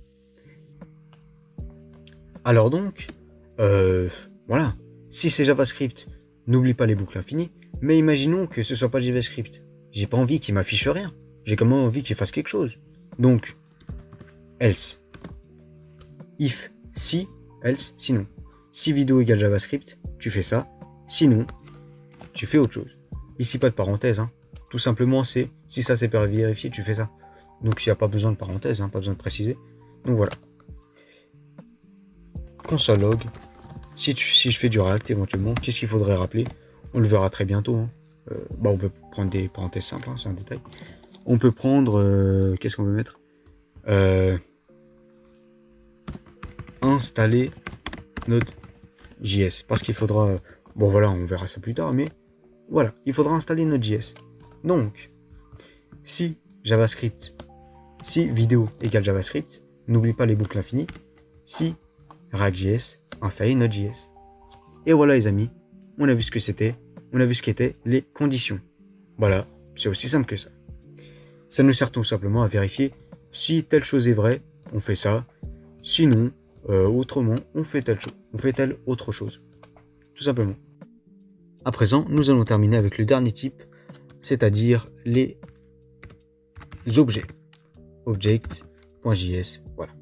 Alors donc, euh, voilà, si c'est JavaScript, n'oublie pas les boucles infinies, mais imaginons que ce soit pas JavaScript. J'ai pas envie qu'il m'affiche rien. J'ai quand même envie qu'il fasse quelque chose. Donc, else. If, si, else, sinon. Si vidéo égale JavaScript, tu fais ça. Sinon, tu fais autre chose. Ici, pas de parenthèse. Hein. Tout simplement, c'est si ça c'est pas vérifié, tu fais ça. Donc, il n'y a pas besoin de parenthèse, hein, pas besoin de préciser. Donc, voilà. Console log. Si, tu, si je fais du React, éventuellement, qu'est-ce qu'il faudrait rappeler? On le verra très bientôt. Hein. Euh, bah, on peut prendre des parenthèses simples, hein, c'est un détail. On peut prendre... Euh, qu'est-ce qu'on peut mettre euh, installer Node.js. Parce qu'il faudra... Bon, voilà, on verra ça plus tard, mais... Voilà, il faudra installer Node.js. Donc, si JavaScript, si vidéo égale JavaScript, n'oublie pas les boucles infinies. Si React.js, installer Node.js. Et voilà les amis, on a vu ce que c'était, on a vu ce qu'étaient les conditions. Voilà, c'est aussi simple que ça. Ça nous sert tout simplement à vérifier si telle chose est vraie, on fait ça. Sinon, euh, autrement, on fait telle chose, on fait telle autre chose. Tout simplement. À présent, nous allons terminer avec le dernier type, c'est-à-dire les objets. Object.js, voilà.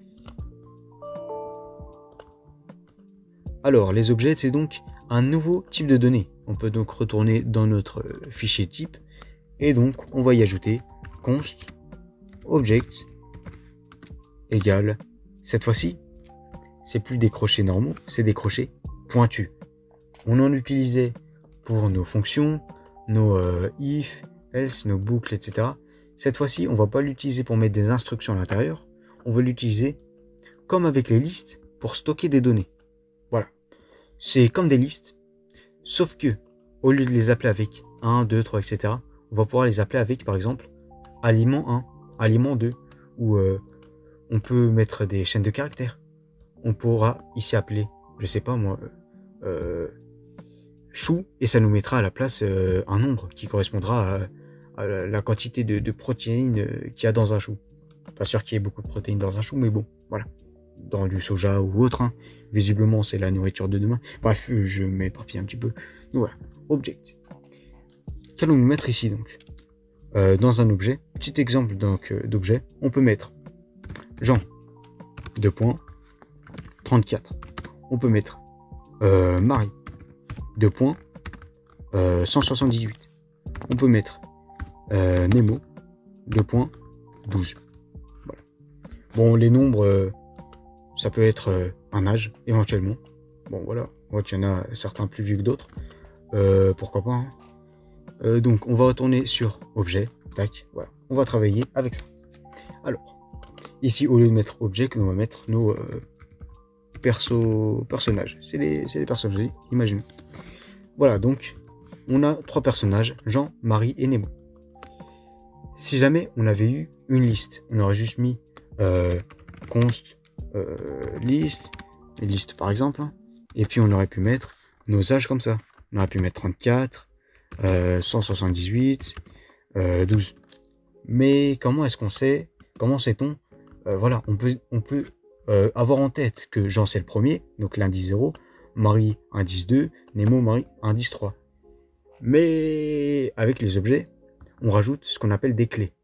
Alors, les objets, c'est donc un nouveau type de données. On peut donc retourner dans notre fichier type et donc on va y ajouter const object égale, cette fois-ci, c'est plus des crochets normaux, c'est des crochets pointus. On en utilisait pour nos fonctions, nos euh, if, else, nos boucles, et cetera. Cette fois-ci, on ne va pas l'utiliser pour mettre des instructions à l'intérieur. On va l'utiliser comme avec les listes pour stocker des données. Voilà. C'est comme des listes, sauf que au lieu de les appeler avec un, deux, trois, et cetera, on va pouvoir les appeler avec, par exemple, aliment un, aliment deux, ou euh, on peut mettre des chaînes de caractères. On pourra ici appeler, je sais pas moi, euh, chou, et ça nous mettra à la place euh, un nombre qui correspondra à, à la quantité de, de protéines euh, qu'il y a dans un chou. Pas sûr qu'il y ait beaucoup de protéines dans un chou, mais bon, voilà. Dans du soja ou autre, hein. Visiblement c'est la nourriture de demain. Bref, je m'éparpille un petit peu. Donc voilà, object. Qu'allons-nous mettre ici donc euh, dans un objet, petit exemple donc euh, d'objet, on peut mettre Jean, deux points, trente-quatre. On peut mettre euh, Marie, deux points, euh, cent soixante-dix-huit. On peut mettre euh, Nemo, deux points, douze. Voilà. Bon, les nombres, euh, ça peut être euh, un âge, éventuellement. Bon, voilà. On voit qu'il y en a certains plus vieux que d'autres. Euh, pourquoi pas, hein. euh, Donc, on va retourner sur objet. Tac, voilà. On va travailler avec ça. Alors, ici, au lieu de mettre objet, on va mettre nos euh, perso personnages. C'est les, les personnages, imaginons. Voilà, donc, on a trois personnages, Jean, Marie et Nemo. Si jamais on avait eu une liste, on aurait juste mis euh, const euh, liste, une liste par exemple, hein, et puis on aurait pu mettre nos âges comme ça. On aurait pu mettre trente-quatre, euh, cent soixante-dix-huit, euh, douze. Mais comment est-ce qu'on sait, comment sait-on, euh, voilà, on peut, on peut euh, avoir en tête que Jean c'est le premier, donc l'indice zéro, Marie indice deux, Nemo Marie indice trois. Mais avec les objets, on rajoute ce qu'on appelle des clés.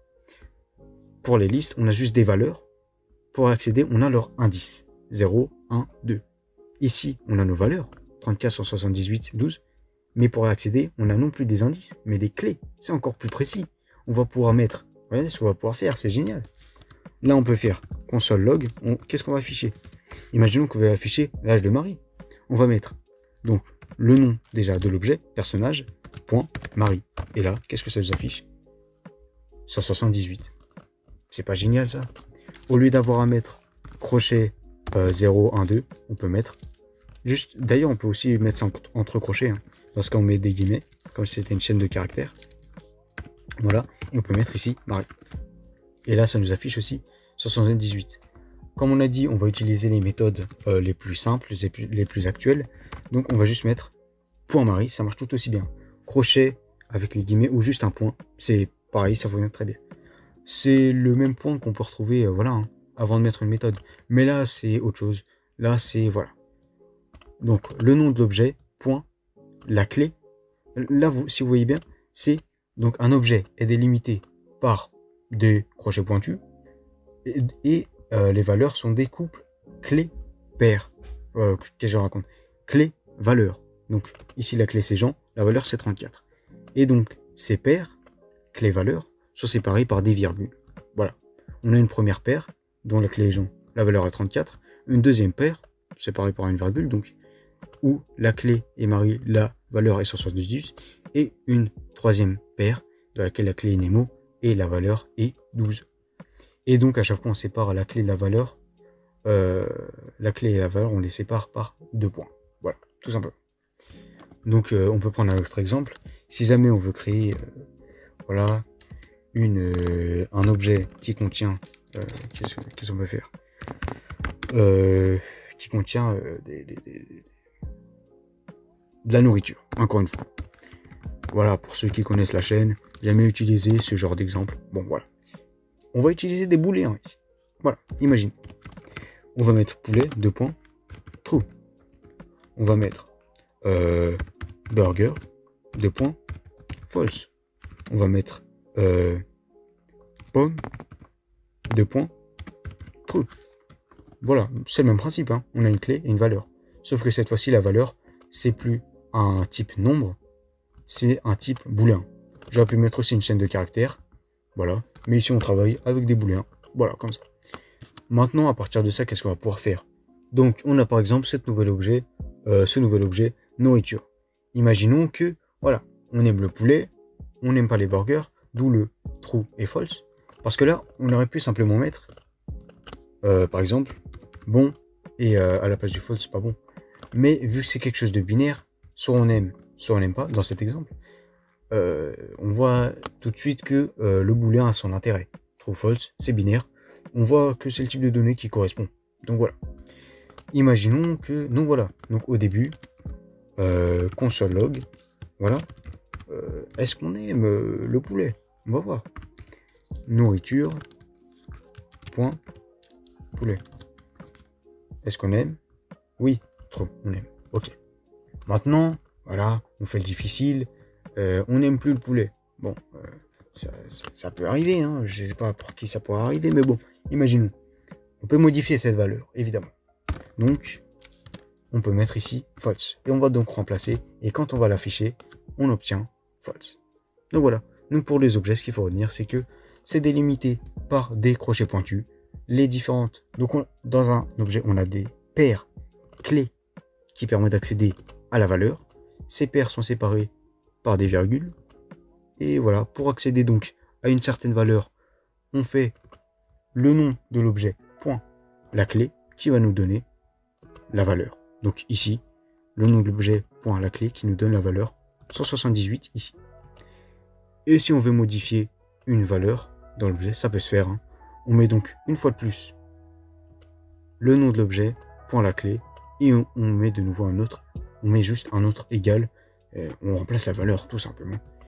Pour les listes, on a juste des valeurs. Pour accéder, on a leur indice. zéro, un, deux. Ici, on a nos valeurs. trente-quatre, cent soixante-dix-huit, douze. Mais pour accéder, on a non plus des indices, mais des clés. C'est encore plus précis. On va pouvoir mettre... Regardez ce qu'on va pouvoir faire, c'est génial. Là, on peut faire console log. On... Qu'est-ce qu'on va afficher? Imaginons qu'on va afficher l'âge de Marie. On va mettre donc le nom déjà de l'objet, personnage, point, Marie. Et là, qu'est-ce que ça nous affiche? cent soixante-dix-huit. C'est pas génial ça? Au lieu d'avoir à mettre crochet euh, zéro, un, deux, on peut mettre juste... D'ailleurs, on peut aussi mettre ça entre crochets, hein, lorsqu'on met des guillemets, comme si c'était une chaîne de caractères. Voilà, et on peut mettre ici Marie. Et là, ça nous affiche aussi cent soixante-dix-huit. Comme on a dit, on va utiliser les méthodes euh, les plus simples, les plus, les plus actuelles. Donc, on va juste mettre point Marie, ça marche tout aussi bien. crochet avec les guillemets ou juste un point. C'est pareil, ça fonctionne très bien. C'est le même point qu'on peut retrouver, euh, voilà, hein, avant de mettre une méthode. Mais là, c'est autre chose. Là, c'est, voilà. Donc, le nom de l'objet, point, la clé. Là, vous, si vous voyez bien, c'est donc un objet est délimité par des crochets pointus et, et euh, les valeurs sont des couples clé-paire. Euh, Qu'est-ce que je raconte? Clé-valeur. Donc, ici, la clé, c'est Jean, la valeur, c'est trente-quatre. Et donc, ces paires, clé-valeur, sont séparées par des virgules. Voilà. On a une première paire, dont la clé est Jean, la valeur est trente-quatre. Une deuxième paire, séparée par une virgule, donc, où la clé est Marie, la valeur est soixante-dix. Et une troisième paire, de laquelle la clé est Nemo, et la valeur est douze. Et donc, à chaque fois, on sépare la clé de la valeur, euh, la clé et la valeur, on les sépare par deux points. Voilà, tout simplement. Donc, euh, on peut prendre un autre exemple. Si jamais on veut créer, euh, voilà, une, euh, un objet qui contient, euh, qu'est-ce qu'on peut faire, euh, qui contient euh, des, des, des, de la nourriture, encore une fois. Voilà, pour ceux qui connaissent la chaîne, jamais utilisé ce genre d'exemple. Bon, voilà. On va utiliser des boulets hein, ici. Voilà, imagine. On va mettre poulet, deux points, true. On va mettre euh, burger, deux points, false. On va mettre euh, pomme, deux points, true. Voilà, c'est le même principe. Hein. On a une clé et une valeur. Sauf que cette fois-ci, la valeur, c'est plus un type nombre, c'est un type booléen. J'aurais pu mettre aussi une chaîne de caractères. Voilà. Mais ici, on travaille avec des booléens. Voilà, comme ça. Maintenant, à partir de ça, qu'est-ce qu'on va pouvoir faire? Donc, on a par exemple cet nouvel objet, euh, ce nouvel objet, nourriture. Imaginons que, voilà, on aime le poulet, on n'aime pas les burgers, d'où le true et false. Parce que là, on aurait pu simplement mettre, euh, par exemple, bon, et euh, à la place du false, pas bon. Mais vu que c'est quelque chose de binaire, soit on aime, soit on n'aime pas, dans cet exemple, euh, on voit tout de suite que euh, le booléen a son intérêt. True, false, c'est binaire. On voit que c'est le type de données qui correspond. Donc voilà. Imaginons que, donc voilà, donc au début, euh, console log, voilà. Euh, Est-ce qu'on aime euh, le poulet? On va voir. Nourriture, point, poulet. Est-ce qu'on aime? Oui, trop, on aime. Ok. Maintenant, voilà, on fait le difficile. Euh, on n'aime plus le poulet. Bon, euh, ça, ça, ça peut arriver, hein. Je ne sais pas pour qui ça pourrait arriver, mais bon, imaginons. On peut modifier cette valeur, évidemment. Donc, on peut mettre ici false. Et on va donc remplacer. Et quand on va l'afficher, on obtient false. Donc voilà. Donc pour les objets, ce qu'il faut retenir, c'est que c'est délimité par des crochets pointus. Les différentes. Donc on, dans un objet, on a des paires clés qui permettent d'accéder à la valeur. Ces paires sont séparées par des virgules. Et voilà, pour accéder donc à une certaine valeur, on fait le nom de l'objet, point, la clé, qui va nous donner la valeur. Donc ici, le nom de l'objet, point, la clé, qui nous donne la valeur cent soixante-dix-huit ici. Et si on veut modifier une valeur dans l'objet, ça peut se faire. Hein. On met donc une fois de plus le nom de l'objet, point, la clé, et on, on met de nouveau un autre, on met juste un autre égal, on remplace la valeur tout simplement.